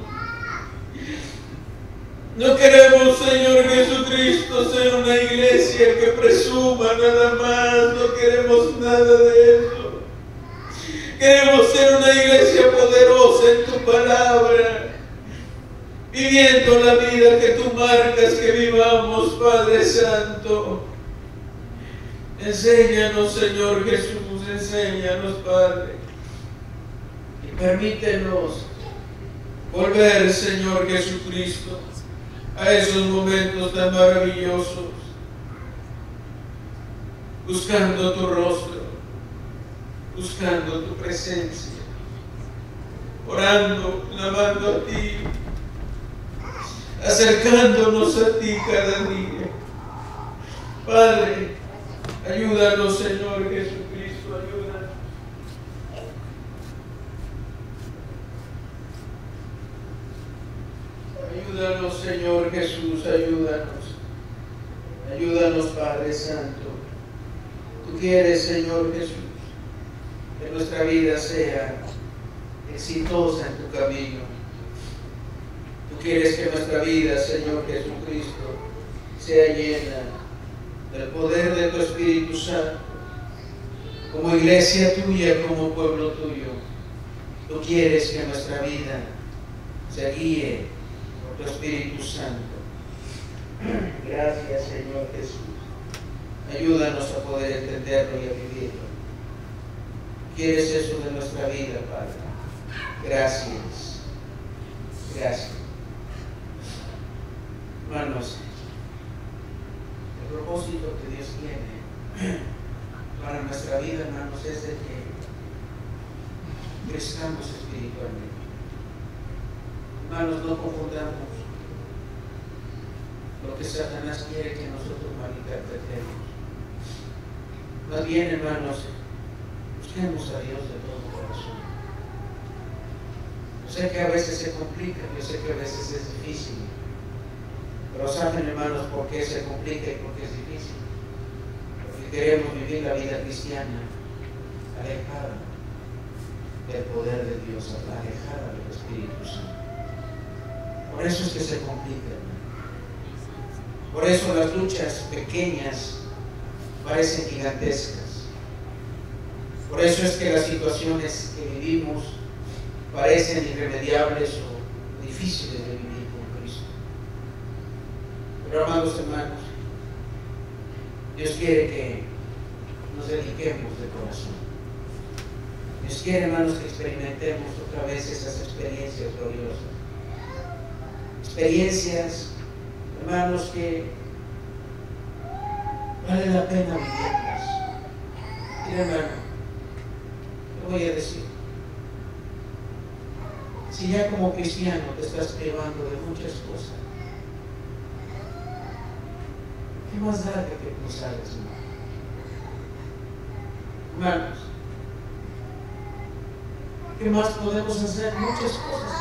No queremos, Señor Jesucristo, ser una iglesia que presuma nada más, no queremos nada de eso. Queremos ser una iglesia poderosa en tu palabra, viviendo la vida que tú marcas que vivamos, Padre Santo. Enséñanos, Señor Jesús, enséñanos, Padre. Y permítenos volver, Señor Jesucristo, a esos momentos tan maravillosos, buscando tu rostro, buscando tu presencia, orando, clamando a ti, acercándonos a ti cada día. Padre, ayúdanos, Señor Jesucristo, ayúdanos. Ayúdanos, Señor Jesús, ayúdanos. Ayúdanos, Padre Santo. Tú quieres, Señor Jesús, que nuestra vida sea exitosa en tu camino. Tú quieres que nuestra vida, Señor Jesucristo, sea llena del poder de tu Espíritu Santo, como iglesia tuya, como pueblo tuyo. Tú quieres que nuestra vida se guíe por tu Espíritu Santo. Gracias, Señor Jesús. Ayúdanos a poder entenderlo y a vivirlo. ¿Quieres eso de nuestra vida, Padre? Gracias. Gracias. Hermanos, el propósito que Dios tiene para nuestra vida, hermanos, es de que crezcamos espiritualmente. Hermanos, no confundamos lo que Satanás quiere que nosotros malinterpretemos. Más bien, hermanos, busquemos a Dios de todo corazón. Yo sé que a veces se complica, yo sé que a veces es difícil, pero saben, hermanos, por qué se complica y por qué es difícil. Porque queremos vivir la vida cristiana alejada del poder de Dios, alejada del Espíritu Santo. Por eso es que se complica. Por eso las luchas pequeñas parecen gigantescas. Por eso es que las situaciones que vivimos parecen irremediables o difíciles de vivir con Cristo. Pero, amados hermanos, Dios quiere que nos dediquemos de corazón. Dios quiere, hermanos, que experimentemos otra vez esas experiencias gloriosas. Experiencias, hermanos, que vale la pena vivirlas. Mira, hermano, te voy a decir, si ya como cristiano te estás privando de muchas cosas, ¿qué más da que te consagres, hermanos? ¿Qué más podemos hacer? Muchas cosas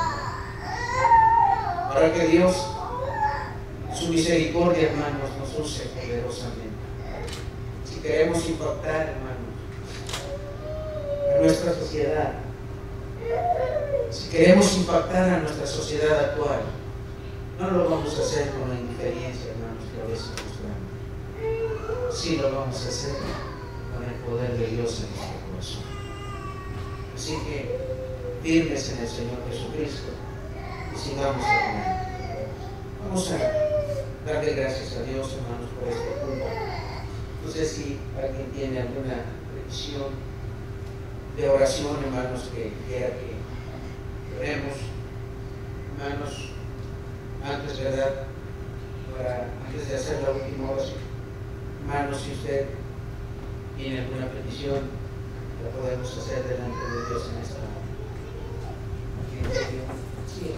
para que Dios, su misericordia, hermanos, nos use poderosamente. Si queremos impactar, hermanos, a nuestra sociedad, si queremos impactar a nuestra sociedad actual, no lo vamos a hacer con la indiferencia, hermanos, que a veces mostramos. Sí lo vamos a hacer con el poder de Dios en nuestro corazón. Así que firmes en el Señor Jesucristo y sigamos adelante. Vamos a darle gracias a Dios, hermanos, por este culto. No sé si alguien tiene alguna petición de oración, hermanos, que quiera que oremos. Hermanos, antes, ¿verdad? Antes de hacer la última oración, hermanos, si usted tiene alguna petición, la podemos hacer delante de Dios en esta hora. Sí.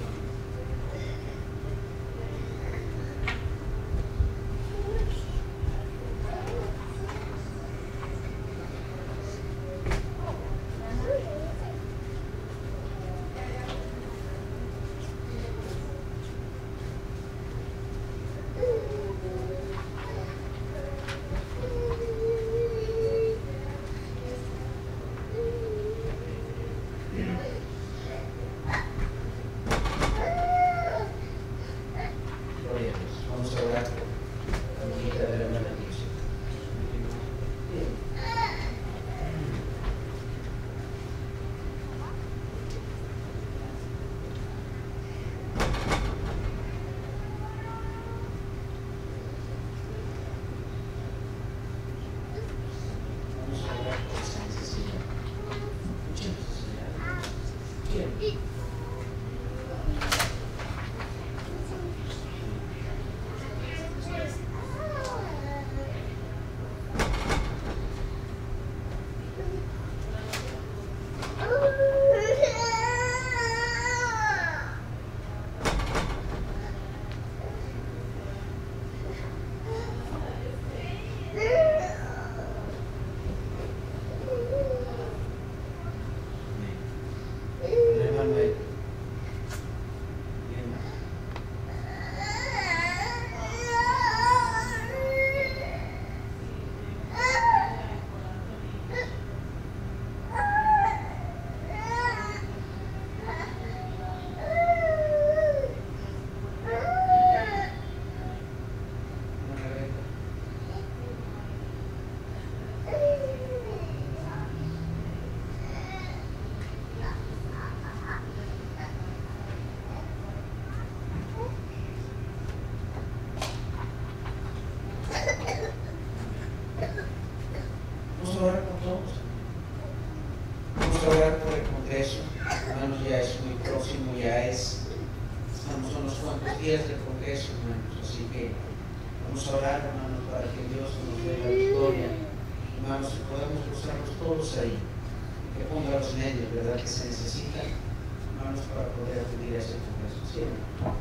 ya es muy próximo, estamos a unos cuantos días del Congreso, hermanos, así que vamos a orar, hermanos, para que Dios nos dé la victoria, hermanos, y podamos gozarnos todos ahí, que ponga los medios, ¿verdad?, que se necesitan, hermanos, para poder acudir a ese Congreso. Sí, hermano.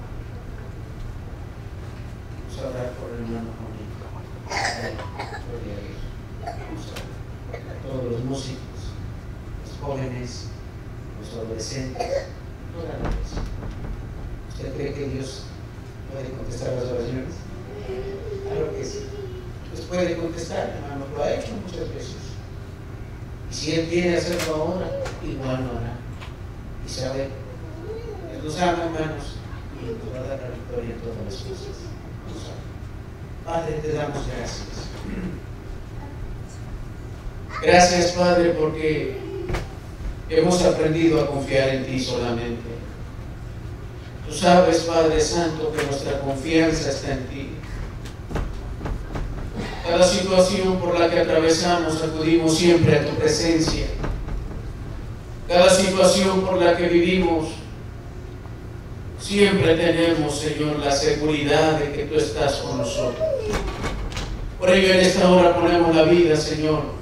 Vamos a orar por el hermano Juanito. Gloria a Dios. Vamos a todos los músicos, los jóvenes, los adolescentes, toda la vez. ¿Usted cree que Dios puede contestar las oraciones? Claro que sí. Pues puede contestar, hermano, lo ha hecho muchas veces. Y si Él quiere hacerlo ahora, igual lo hará. Y sabe, Él nos ama, hermanos, y nos va a dar la victoria en todas las cosas. Vamos a orar. Padre, te damos gracias. Gracias, Padre, porque hemos aprendido a confiar en ti solamente. Tú sabes, Padre Santo, que nuestra confianza está en ti. Cada situación por la que atravesamos, acudimos siempre a tu presencia. Cada situación por la que vivimos, siempre tenemos, Señor, la seguridad de que tú estás con nosotros. Por ello, en esta hora ponemos la vida, Señor,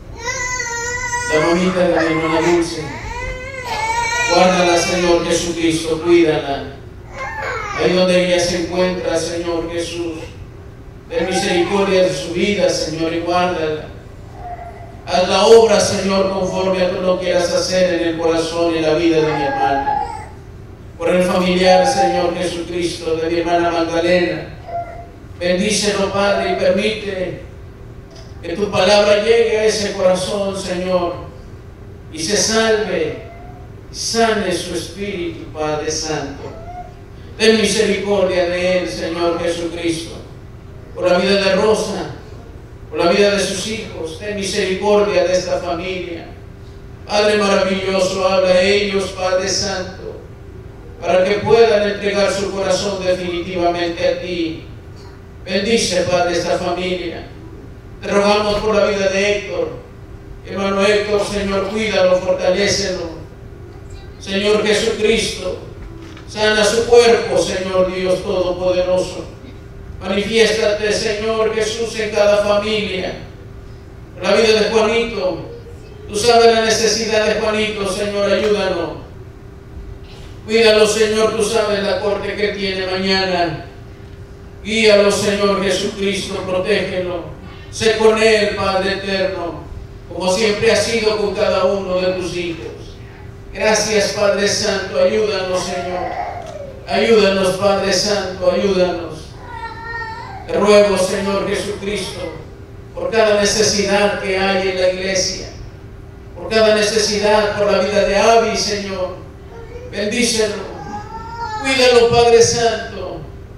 la mamita de mi hermana Dulce. Guárdala, Señor Jesucristo, cuídala. Ahí donde ella se encuentra, Señor Jesús, ten misericordia de su vida, Señor, y guárdala. Haz la obra, Señor, conforme a tú lo quieras hacer en el corazón y en la vida de mi hermana. Por el familiar, Señor Jesucristo, de mi hermana Magdalena, bendícelo, Padre, y permite que tu palabra llegue a ese corazón, Señor, y se salve, y sane su espíritu, Padre Santo. Ten misericordia de él, Señor Jesucristo, por la vida de Rosa, por la vida de sus hijos. Ten misericordia de esta familia. Padre maravilloso, habla a ellos, Padre Santo, para que puedan entregar su corazón definitivamente a ti. Bendice, Padre, esta familia. Te rogamos por la vida de Héctor. Hermano Héctor, Señor, cuídalo, fortalécelo. Señor Jesucristo, sana su cuerpo, Señor Dios Todopoderoso. Manifiéstate, Señor Jesús, en cada familia. Por la vida de Juanito, tú sabes la necesidad de Juanito, Señor, ayúdalo. Cuídalo, Señor, tú sabes la corte que tiene mañana. Guíalo, Señor Jesucristo, protégelo. Sé con él, Padre eterno, como siempre ha sido con cada uno de tus hijos. Gracias, Padre Santo, ayúdanos, Señor. Ayúdanos, Padre Santo, ayúdanos. Te ruego, Señor Jesucristo, por cada necesidad que hay en la iglesia, por cada necesidad, por la vida de Abby, Señor. Bendícelo, cuídalo, Padre Santo.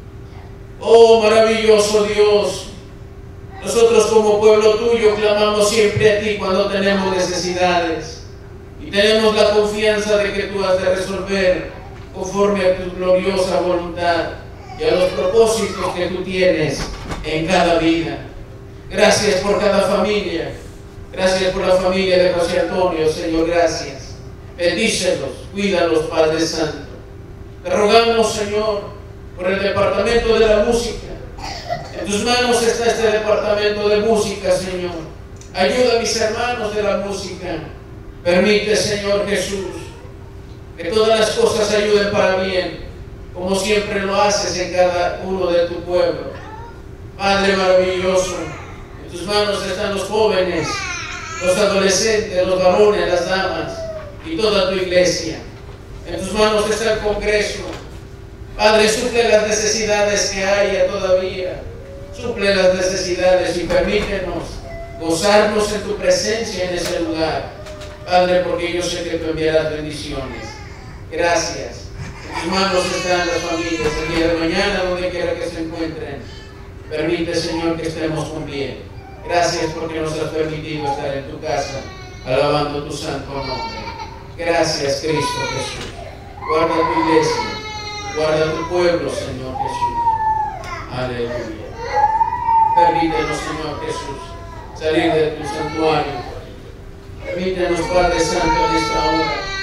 Oh, maravilloso Dios, nosotros como pueblo tuyo clamamos siempre a ti cuando tenemos necesidades y tenemos la confianza de que tú has de resolver conforme a tu gloriosa voluntad y a los propósitos que tú tienes en cada vida. Gracias por cada familia. Gracias por la familia de José Antonio, Señor, gracias. Bendícelos, cuídalos, Padre Santo. Te rogamos, Señor, por el departamento de la música. En tus manos está este departamento de música, Señor. Ayuda a mis hermanos de la música. Permite, Señor Jesús, que todas las cosas ayuden para bien, como siempre lo haces en cada uno de tu pueblo. Padre maravilloso, en tus manos están los jóvenes, los adolescentes, los varones, las damas y toda tu iglesia. En tus manos está el Congreso. Padre, suple las necesidades que haya todavía. Suple las necesidades y permítenos gozarnos en tu presencia en ese lugar. Padre, porque yo sé que tú enviarás bendiciones. Gracias. En tus manos están las familias el día de mañana, donde quiera que se encuentren. Permite, Señor, que estemos con bien. Gracias porque nos has permitido estar en tu casa, alabando tu santo nombre. Gracias, Cristo Jesús. Guarda tu iglesia, guarda tu pueblo, Señor Jesús. Aleluya. Permítenos, Señor Jesús, salir de tu santuario. Permítenos, Padre Santo, en esta hora,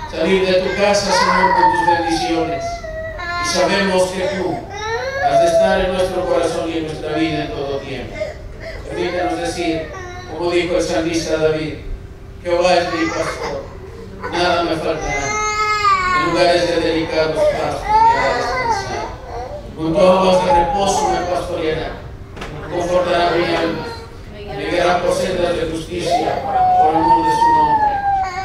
salir de tu casa, Señor, con tus bendiciones. Y sabemos que tú has de estar en nuestro corazón y en nuestra vida en todo tiempo. Permítanos decir, como dijo el salmista David: Jehová es mi pastor, nada me faltará. En lugares de delicados pastos me hará descansar. Junto a aguas de reposo me pastoreará. Confortará mi alma. Me guiará por sendas de justicia, por amor de su nombre.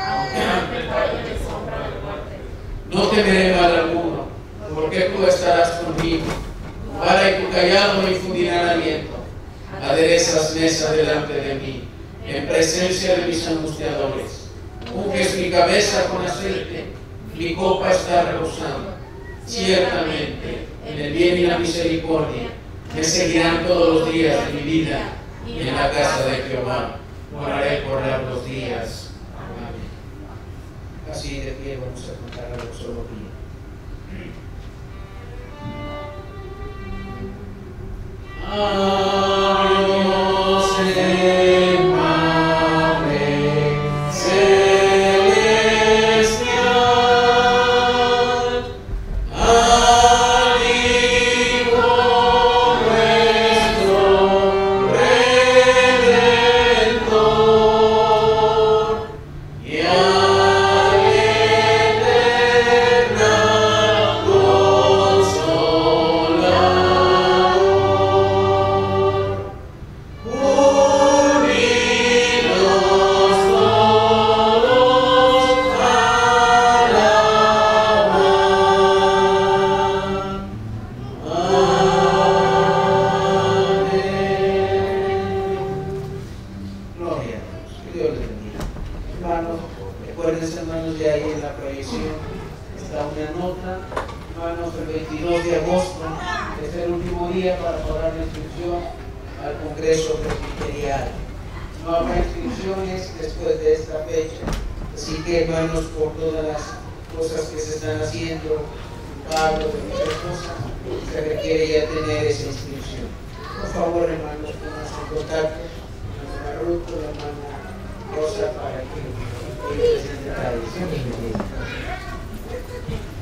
No temeré mal alguno, porque tú estarás conmigo. Tu vara y tu callado me infundirán aliento. Aderezas mesa delante de mí, en presencia de mis angustiadores. Unges mi cabeza con aceite, mi copa está rebosando. Ciertamente, en el bien y la misericordia me seguirán todos los días de mi vida, y en la casa de Jehová moraré por largos días. Amén. Así de pie vamos a cantar la doxología. Dios en Padre celestial, al Hijo nuestro Redentor, y al eterno Consolador. Rosa para que ellos presenten la tradición.